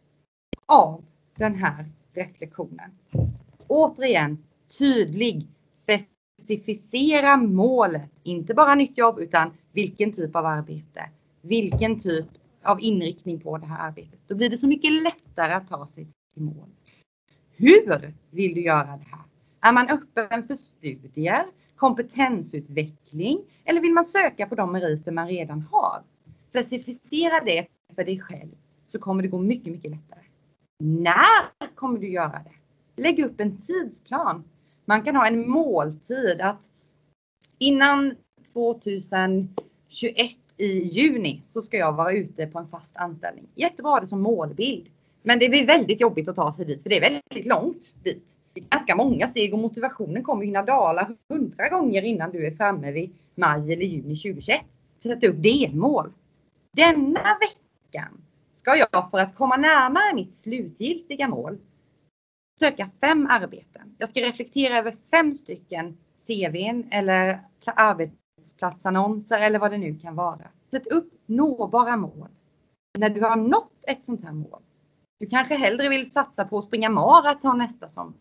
av den här reflektionen. Återigen, tydlig, specificera målet. Inte bara nytt jobb utan vilken typ av arbete. Vilken typ av inriktning på det här arbetet. Då blir det så mycket lättare att ta sig till mål. Hur vill du göra det här? Är man öppen för studier, kompetensutveckling eller vill man söka på de meriter man redan har? Specificera det för dig själv så kommer det gå mycket, mycket lättare. När kommer du göra det? Lägg upp en tidsplan. Man kan ha en måltid att innan tjugohundratjugoett i juni så ska jag vara ute på en fast anställning. Jättebra det som målbild. Men det blir väldigt jobbigt att ta sig dit för det är väldigt långt dit. Det är ganska många steg och motivationen kommer hinna dala hundra gånger innan du är framme vid maj eller juni tjugohundratjugoett. Sätt upp delmål. Denna veckan ska jag för att komma närmare mitt slutgiltiga mål söka fem arbeten. Jag ska reflektera över fem stycken C V:n eller arbetsplatsannonser eller vad det nu kan vara. Sätt upp nåbara mål. När du har nått ett sånt här mål. Du kanske hellre vill satsa på att springa maraton nästa sommar.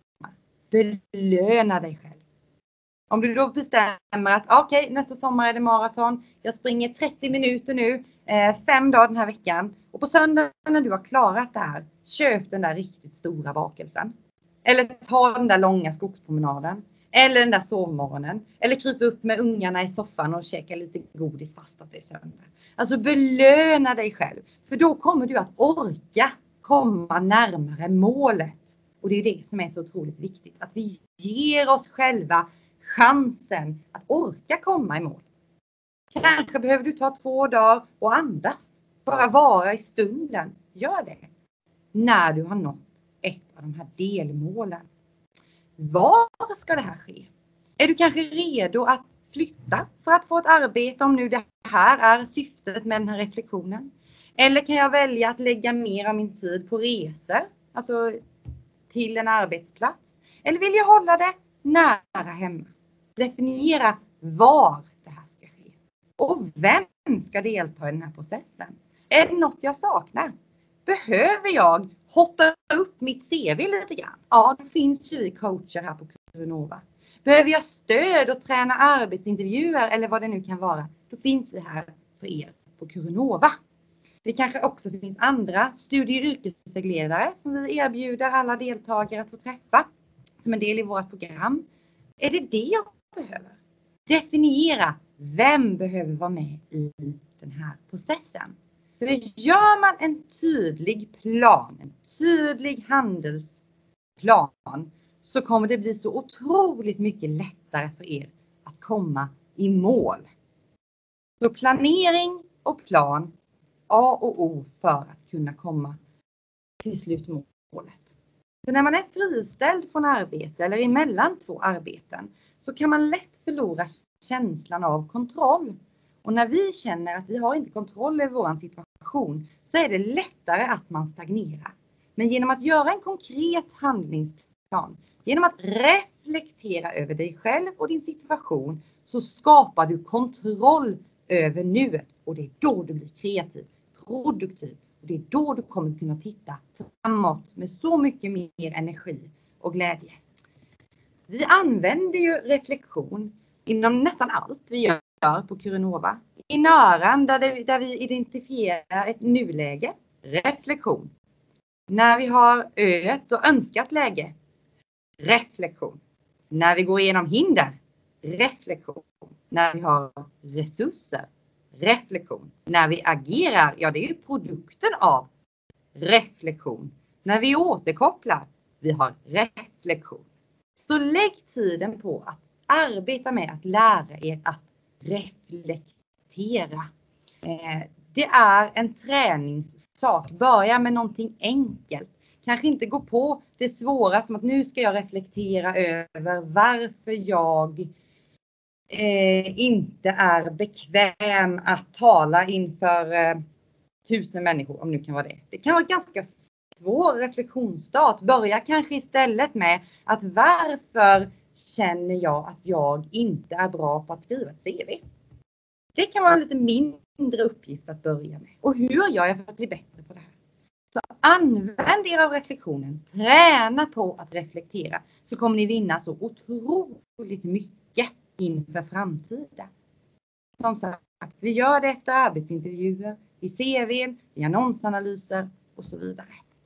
Belöna dig själv. Om du då bestämmer att okej, okay, nästa sommar är det maraton. Jag springer trettio minuter nu, eh, fem dagar den här veckan. Och på söndag när du har klarat det här, köp den där riktigt stora bakelsen. Eller ta den där långa skogspromenaden. Eller den där sovmorgonen. Eller kryp upp med ungarna i soffan och käka lite godis fast att det är söndag. Alltså belöna dig själv. För då kommer du att orka komma närmare målet. Och det är det som är så otroligt viktigt. Att vi ger oss själva chansen att orka komma i mål. Kanske behöver du ta två dagar och andas. Bara vara i stunden. Gör det. När du har nått ett av de här delmålen. Var ska det här ske? Är du kanske redo att flytta för att få ett arbete om nu det här är syftet med den här reflektionen? Eller kan jag välja att lägga mer av min tid på resor? Alltså till en arbetsplats. Eller vill jag hålla det nära hemma? Definiera var det här ska ske. Och vem ska delta i den här processen? Är det något jag saknar? Behöver jag hotta upp mitt C V lite grann? Ja, det finns ju vi coacher här på Curonova. Behöver jag stöd och träna arbetsintervjuer eller vad det nu kan vara? Då finns vi här för er på Curonova. Det kanske också finns andra studie- och yrkesvägledare som vi erbjuder alla deltagare att få träffa som en del i vårt program. Är det det jag behöver? Definiera vem behöver vara med i den här processen. För gör man en tydlig plan, en tydlig handelsplan så kommer det bli så otroligt mycket lättare för er att komma i mål. Så planering och plan A och O för att kunna komma till slutmålet. målet. För när man är friställd från arbete eller emellan två arbeten så kan man lätt förlora känslan av kontroll. Och när vi känner att vi har inte kontroll över vår situation så är det lättare att man stagnerar. Men genom att göra en konkret handlingsplan, genom att reflektera över dig själv och din situation så skapar du kontroll över nuet. Och det är då du blir kreativ, produktiv. Och det är då du kommer kunna titta framåt med så mycket mer energi och glädje. Vi använder ju reflektion inom nästan allt vi gör på Curinova. I Nöran där, det, där vi identifierar ett nuläge, reflektion. När vi har öet och önskat läge, reflektion. När vi går igenom hinder, reflektion. När vi har resurser, reflektion. När vi agerar, ja det är ju produkten av reflektion. När vi återkopplar, vi har reflektion. Så lägg tiden på att arbeta med att lära er att reflektera. Eh, det är en träningssak. Börja med någonting enkelt. Kanske inte gå på det svåra som att nu ska jag reflektera över varför jag eh, inte är bekväm att tala inför eh, tusen människor, om nu kan vara det. Det kan vara ganska svår reflektionsstart. Börja kanske istället med att varför känner jag att jag inte är bra på att skriva ett C V? Det kan vara en lite mindre uppgift att börja med. Och hur gör jag för att bli bättre på det här? Så använd er av reflektionen. Träna på att reflektera. Så kommer ni vinna så otroligt mycket inför framtiden. Som sagt, vi gör det efter arbetsintervjuer, i C V:n, i annonsanalyser och så vidare.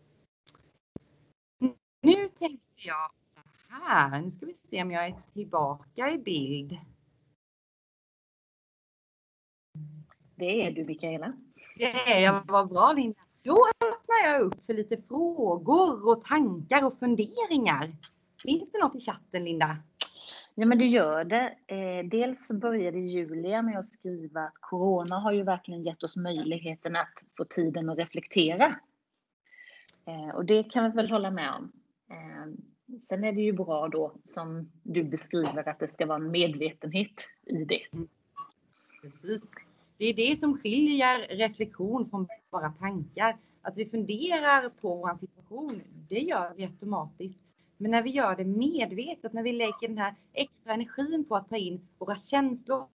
Nu tänkte jag så här. Nu ska vi se om jag är tillbaka i bild. Det är du, Mikaela. Det är jag. Vad bra, Linda. Då öppnar jag upp för lite frågor och tankar och funderingar. Finns det något i chatten, Linda? Ja, men du gör det. Eh, dels så började Julia med att skriva att corona har ju verkligen gett oss möjligheten att få tiden att reflektera. Eh, och det kan vi väl hålla med om. Eh, sen är det ju bra då, som du beskriver, att det ska vara en medvetenhet i det. Mm. Precis. Det är det som skiljer reflektion från bara tankar. Att vi funderar på vår situation, det gör vi automatiskt. Men när vi gör det medvetet, när vi lägger den här extra energin på att ta in våra känslor.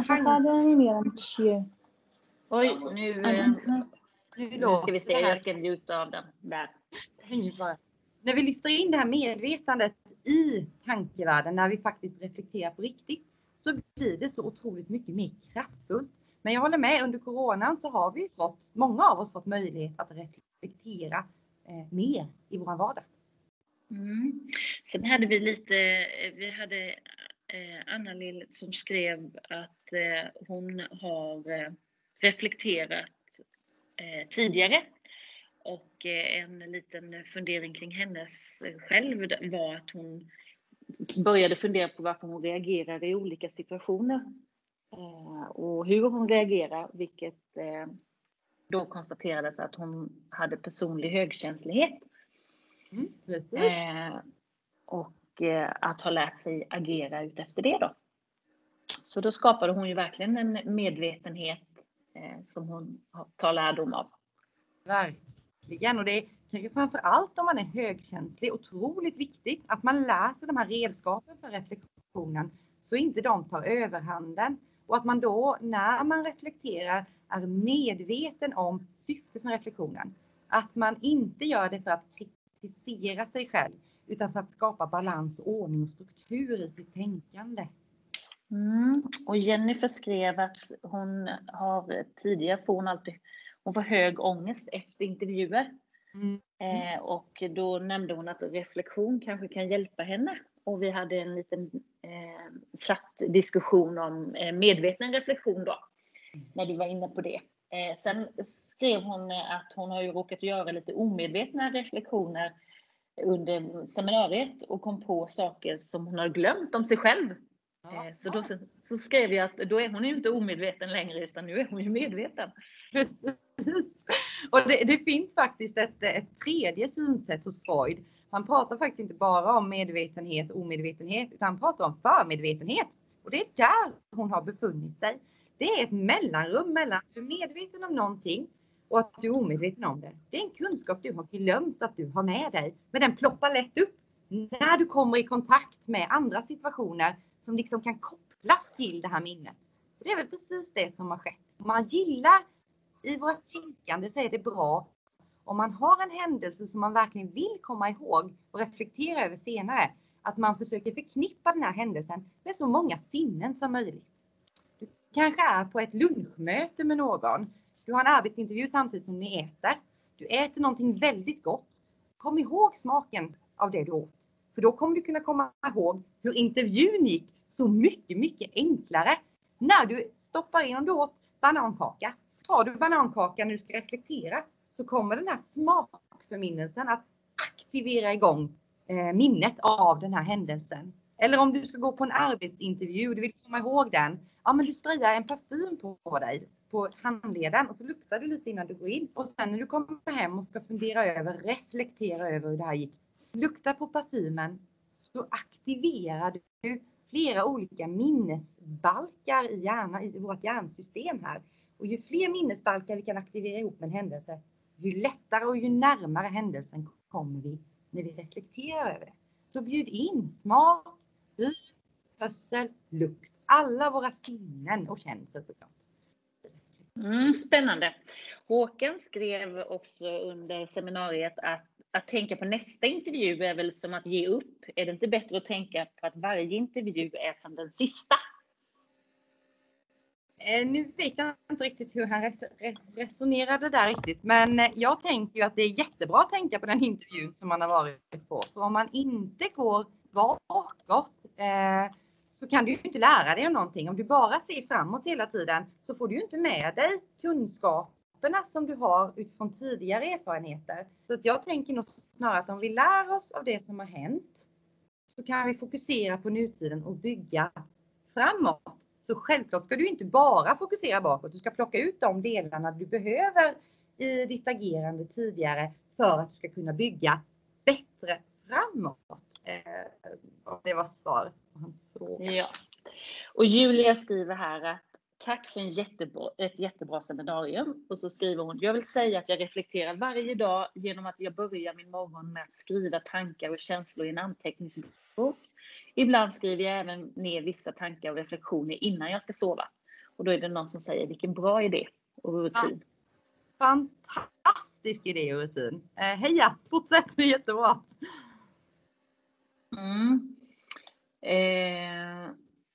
Oj, nu, nu, nu ska vi se, jag ska njuta av den där. När vi lyfter in det här medvetandet i tankevärlden, när vi faktiskt reflekterar på riktigt, så blir det så otroligt mycket mer kraftfullt. Men jag håller med, under coronan så har vi fått, många av oss fått möjlighet att reflektera eh, mer i vår vardag. Mm. Sen hade vi lite, vi hade eh, Anna-Lill som skrev att eh, hon har eh, reflekterat eh, tidigare. Och eh, en liten fundering kring hennes själv var att hon började fundera på varför hon reagerar i olika situationer. Eh, och hur hon reagerar, vilket eh, då konstaterades att hon hade personlig högkänslighet. Mm, precis. Eh, och eh, att ha lärt sig agera ut efter det då. Så då skapade hon ju verkligen en medvetenhet eh, som hon tar lärdom av. Verkligen, och det är kanske framför allt om man är högkänslig otroligt viktigt att man lär sig de här redskapen för reflektionen så inte de tar överhanden. Och att man då, när man reflekterar, är medveten om syftet med reflektionen. Att man inte gör det för att kritisera sig själv, utan för att skapa balans, ordning och struktur i sitt tänkande. Mm. Och Jennifer skrev att hon har tidigare, får hon alltid, hon får hög ångest efter intervjuer. Mm. Eh, och då nämnde hon att reflektion kanske kan hjälpa henne. Och vi hade en liten eh, chattdiskussion om eh, medveten reflektion då. Mm. När du var inne på det. Eh, sen skrev hon att hon har ju råkat göra lite omedvetna reflektioner under seminariet. Och kom på saker som hon har glömt om sig själv. Eh, så då så, så skrev jag att då är hon ju inte omedveten längre, utan nu är hon ju medveten. Precis. Och det, det finns faktiskt ett, ett tredje synsätt hos Freud. Han pratar faktiskt inte bara om medvetenhet och omedvetenhet, utan han pratar om förmedvetenhet. Och det är där hon har befunnit sig. Det är ett mellanrum mellan att du är medveten om någonting och att du är omedveten om det. Det är en kunskap du har glömt att du har med dig. Men den ploppar lätt upp när du kommer i kontakt med andra situationer som liksom kan kopplas till det här minnet. Och det är väl precis det som har skett. Om man gillar i vårt tänkande så är det bra om man har en händelse som man verkligen vill komma ihåg och reflektera över senare. Att man försöker förknippa den här händelsen med så många sinnen som möjligt. Du kanske är på ett lunchmöte med någon. Du har en arbetsintervju samtidigt som ni äter. Du äter någonting väldigt gott. Kom ihåg smaken av det du åt. För då kommer du kunna komma ihåg hur intervjun gick så mycket, mycket enklare. När du stoppar in, om du åt banankaka. Tar du banankakan när du ska reflektera så kommer den här smakförminnelsen att aktivera igång eh, minnet av den här händelsen. Eller om du ska gå på en arbetsintervju och du vill komma ihåg den. Ja, men du sprayar en parfym på dig, på handleden, och så luktar du lite innan du går in. Och sen när du kommer hem och ska fundera över, reflektera över hur det här gick. Lukta på parfymen, så aktiverar du flera olika minnesbalkar i hjärnan, i vårt hjärnsystem här. Och ju fler minnesbalkar vi kan aktivera ihop med en händelse, ju lättare och ju närmare händelsen kommer vi när vi reflekterar över det. Så bjud in smak, syn, hörsel, lukt. Alla våra sinnen och känslor såklart. Mm, spännande. Håkan skrev också under seminariet att att tänka på nästa intervju är väl som att ge upp. Är det inte bättre att tänka på att varje intervju är som den sista? Nu vet jag inte riktigt hur han resonerade där riktigt. Men jag tänker ju att det är jättebra att tänka på den intervjun som man har varit på. För om man inte går bakåt eh, så kan du ju inte lära dig om någonting. Om du bara ser framåt hela tiden så får du ju inte med dig kunskaperna som du har utifrån tidigare erfarenheter. Så att jag tänker nog snarare att om vi lär oss av det som har hänt så kan vi fokusera på nutiden och bygga framåt. Så självklart ska du inte bara fokusera bakåt. Du ska plocka ut de delarna du behöver i ditt agerande tidigare för att du ska kunna bygga bättre framåt. Eh, det var svar på hans fråga. Ja. Och Julia skriver här att tack för en jättebra, ett jättebra seminarium. Och så skriver hon, jag vill säga att jag reflekterar varje dag genom att jag börjar min morgon med att skriva tankar och känslor i en anteckningsbok. Ibland skriver jag även ner vissa tankar och reflektioner innan jag ska sova. Och då är det någon som säger, vilken bra idé och rutin. Ja, fantastisk idé och rutin. Eh, heja, fortsätt, det är jättebra. Mm. Eh,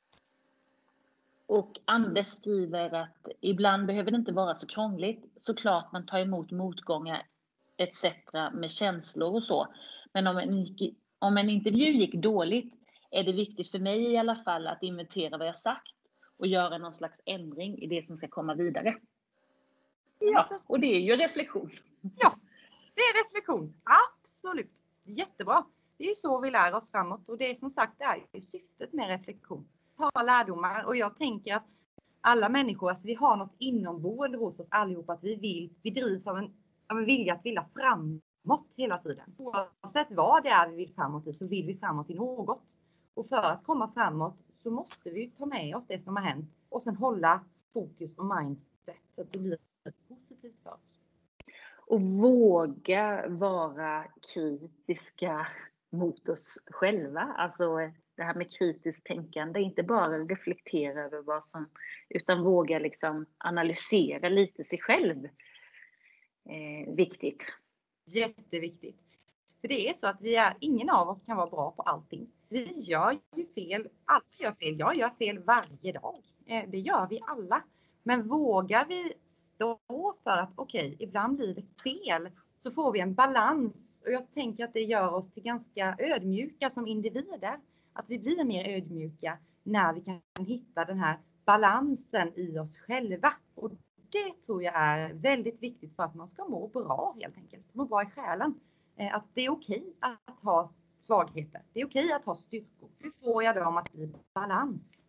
och Anders skriver att ibland behöver det inte vara så krångligt. Såklart man tar emot motgångar et cetera med känslor och så. Men om en, om en intervju gick dåligt är det viktigt för mig i alla fall att inventera vad jag sagt och göra någon slags ändring i det som ska komma vidare. Ja, och det är ju reflektion. Ja, det är reflektion. Absolut. Jättebra. Det är ju så vi lär oss framåt och det är som sagt det är ju syftet med reflektion. Ta lärdomar och jag tänker att alla människor, alltså vi har något inomboende hos oss allihopa att vi vill, vi drivs av en, av en vilja att vilja framåt hela tiden. Oavsett vad det är vi vill framåt i så vill vi framåt i något. Och för att komma framåt så måste vi ta med oss det som har hänt och sen hålla fokus och mindset så att det blir positivt för oss. Och våga vara kritiska mot oss själva. Alltså det här med kritiskt tänkande. Inte bara reflektera över vad som, utan våga liksom analysera lite sig själv. Eh, viktigt. Jätteviktigt. För det är så att vi är, ingen av oss kan vara bra på allting. Vi gör ju fel, alla gör fel. Jag gör fel varje dag. Eh, det gör vi alla. Men vågar vi stå för att okej, okay, ibland blir det fel. Så får vi en balans. Och jag tänker att det gör oss till ganska ödmjuka som individer. Att vi blir mer ödmjuka när vi kan hitta den här balansen i oss själva. Och det tror jag är väldigt viktigt för att man ska må bra helt enkelt. Må bra i själen. Att det är okej att ha svagheter. Det är okej att ha styrkor. Hur får jag dem att bli balans?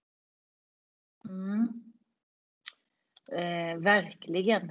Mm. Eh, verkligen.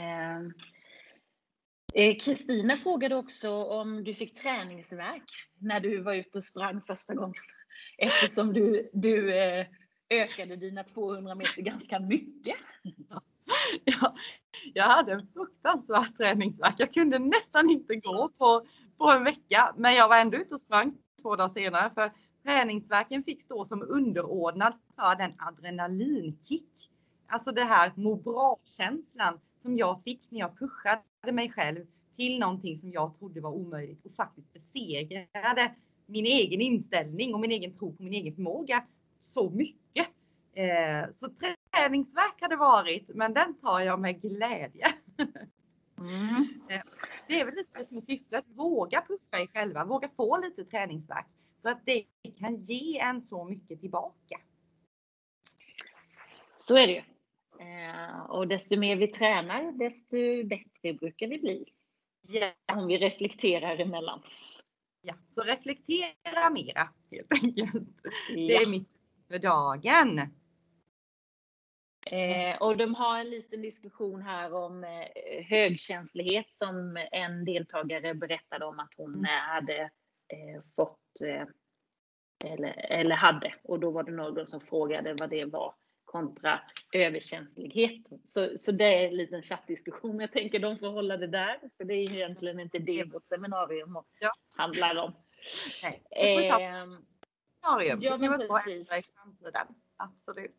Kristina eh, frågade också om du fick träningsvärk när du var ute och sprang första gången. Eftersom du, du eh, ökade dina tvåhundra meter ganska mycket. Ja, jag hade en fruktansvärd träningsvärk. Jag kunde nästan inte gå på, på en vecka. Men jag var ändå ute och sprang två dagar senare. För träningsvärken fick stå som underordnad för den adrenalinkick. Alltså det här må bra-känslan som jag fick när jag pushade mig själv till någonting som jag trodde var omöjligt. Och faktiskt besegrade min egen inställning och min egen tro på min egen förmåga så mycket. Eh, så träningsvärk hade varit, men den tar jag med glädje. Mm. Det är väl lite det som är syftet. Våga pusha er själva. Våga få lite träningsvärk. För att det kan ge en så mycket tillbaka. Så är det ju. Eh, och desto mer vi tränar, desto bättre brukar vi bli. Yeah. Om vi reflekterar emellan. Ja, så reflektera mera helt enkelt. Ja. Det är mitt för dagen. Eh, och de har en liten diskussion här om eh, högkänslighet som en deltagare berättade om att hon eh, hade eh, fått eh, eller, eller hade. Och då var det någon som frågade vad det var kontra överkänslighet. Så, så det är en liten chattdiskussion. Jag tänker de får hålla det där. För det är egentligen inte det vårt seminarium ja. handlar om. Nej, det får vi ta eh, seminarium. ja, det men kan vara precis. i framtiden. Absolut.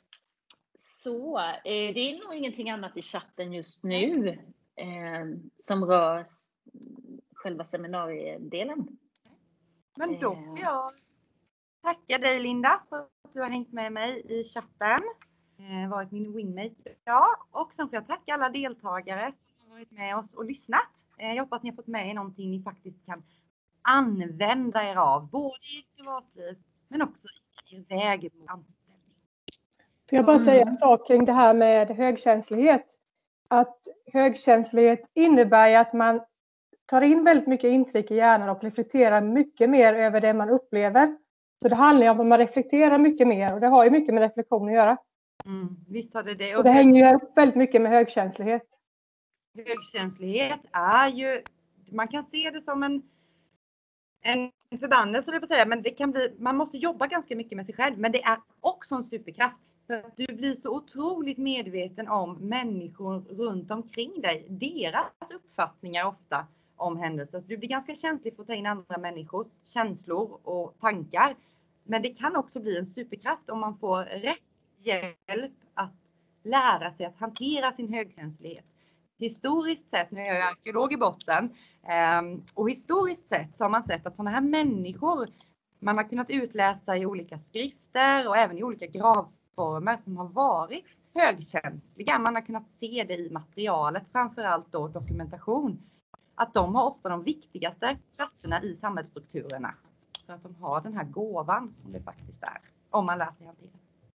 Så eh, det är nog ingenting annat i chatten just nu eh, som rör själva seminariedelen. Men då får jag tacka dig Linda för att du har hängt med mig i chatten. Eh, varit min wingmate idag. Och sen får jag tacka alla deltagare som har varit med oss och lyssnat. Eh, jag hoppas att ni har fått med er någonting ni faktiskt kan använda er av. Både i privatliv men också i er väg mot anställning. Får jag bara säga en sak kring det här med högkänslighet. Att högkänslighet innebär att man tar in väldigt mycket intryck i hjärnan och reflekterar mycket mer över det man upplever. Så det handlar ju om att man reflekterar mycket mer och det har ju mycket med reflektion att göra. Mm, visst har det det. Så och det hänger ju upp väldigt mycket med högkänslighet. Högkänslighet är ju, man kan se det som en En förbannelse, det får säga, men det kan bli, man måste jobba ganska mycket med sig själv, men det är också en superkraft. För att du blir så otroligt medveten om människor runt omkring dig, deras uppfattningar ofta om händelser. Så du blir ganska känslig för att ta in andra människors känslor och tankar. Men det kan också bli en superkraft om man får rätt hjälp att lära sig att hantera sin högkänslighet. Historiskt sett, nu är jag arkeolog i botten, och historiskt sett så har man sett att sådana här människor man har kunnat utläsa i olika skrifter och även i olika gravformer som har varit högkänsliga. Man har kunnat se det i materialet, framförallt då dokumentation. Att de har ofta de viktigaste platserna i samhällsstrukturerna. För att de har den här gåvan som det faktiskt är, om man lär sig hantera.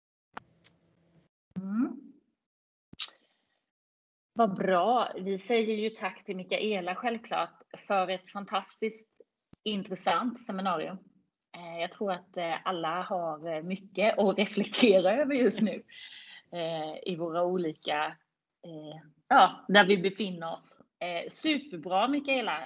Mm. Vad bra. Vi säger ju tack till Mikaela självklart för ett fantastiskt intressant seminarium. Jag tror att alla har mycket att reflektera över just nu i våra olika, ja, där vi befinner oss. Superbra Mikaela.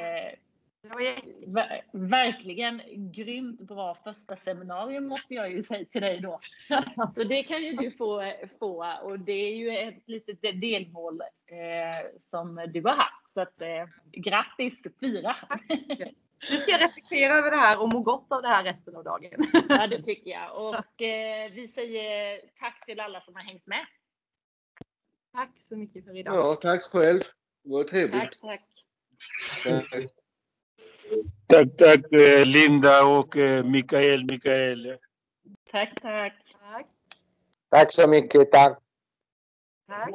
Ver- verkligen grymt bra första seminarium måste jag ju säga till dig då. Så det kan ju du få, få och det är ju ett litet delmål eh, som du har haft. Så att eh, grattis, fira! Nu ska jag reflektera över det här och må gott av det här resten av dagen. Ja, det tycker jag. Och eh, vi säger tack till alla som har hängt med. Tack så mycket för idag. Ja, tack själv. Det var trevligt. Tack, tack. Tack. Tack, tack Linda och Mikael, Mikael. Tack, tack. Tack. Tack så mycket, tack. Tack.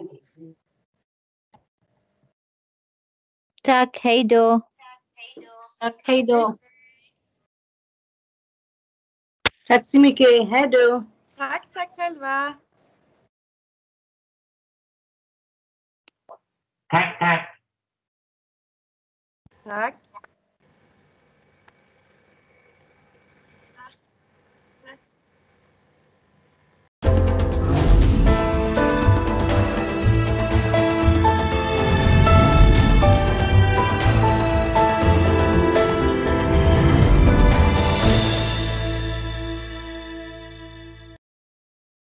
Tack, hej då. Tack, hej då. Tack så mycket, hej då. Tack, tack själva. Tack, tack. Tack.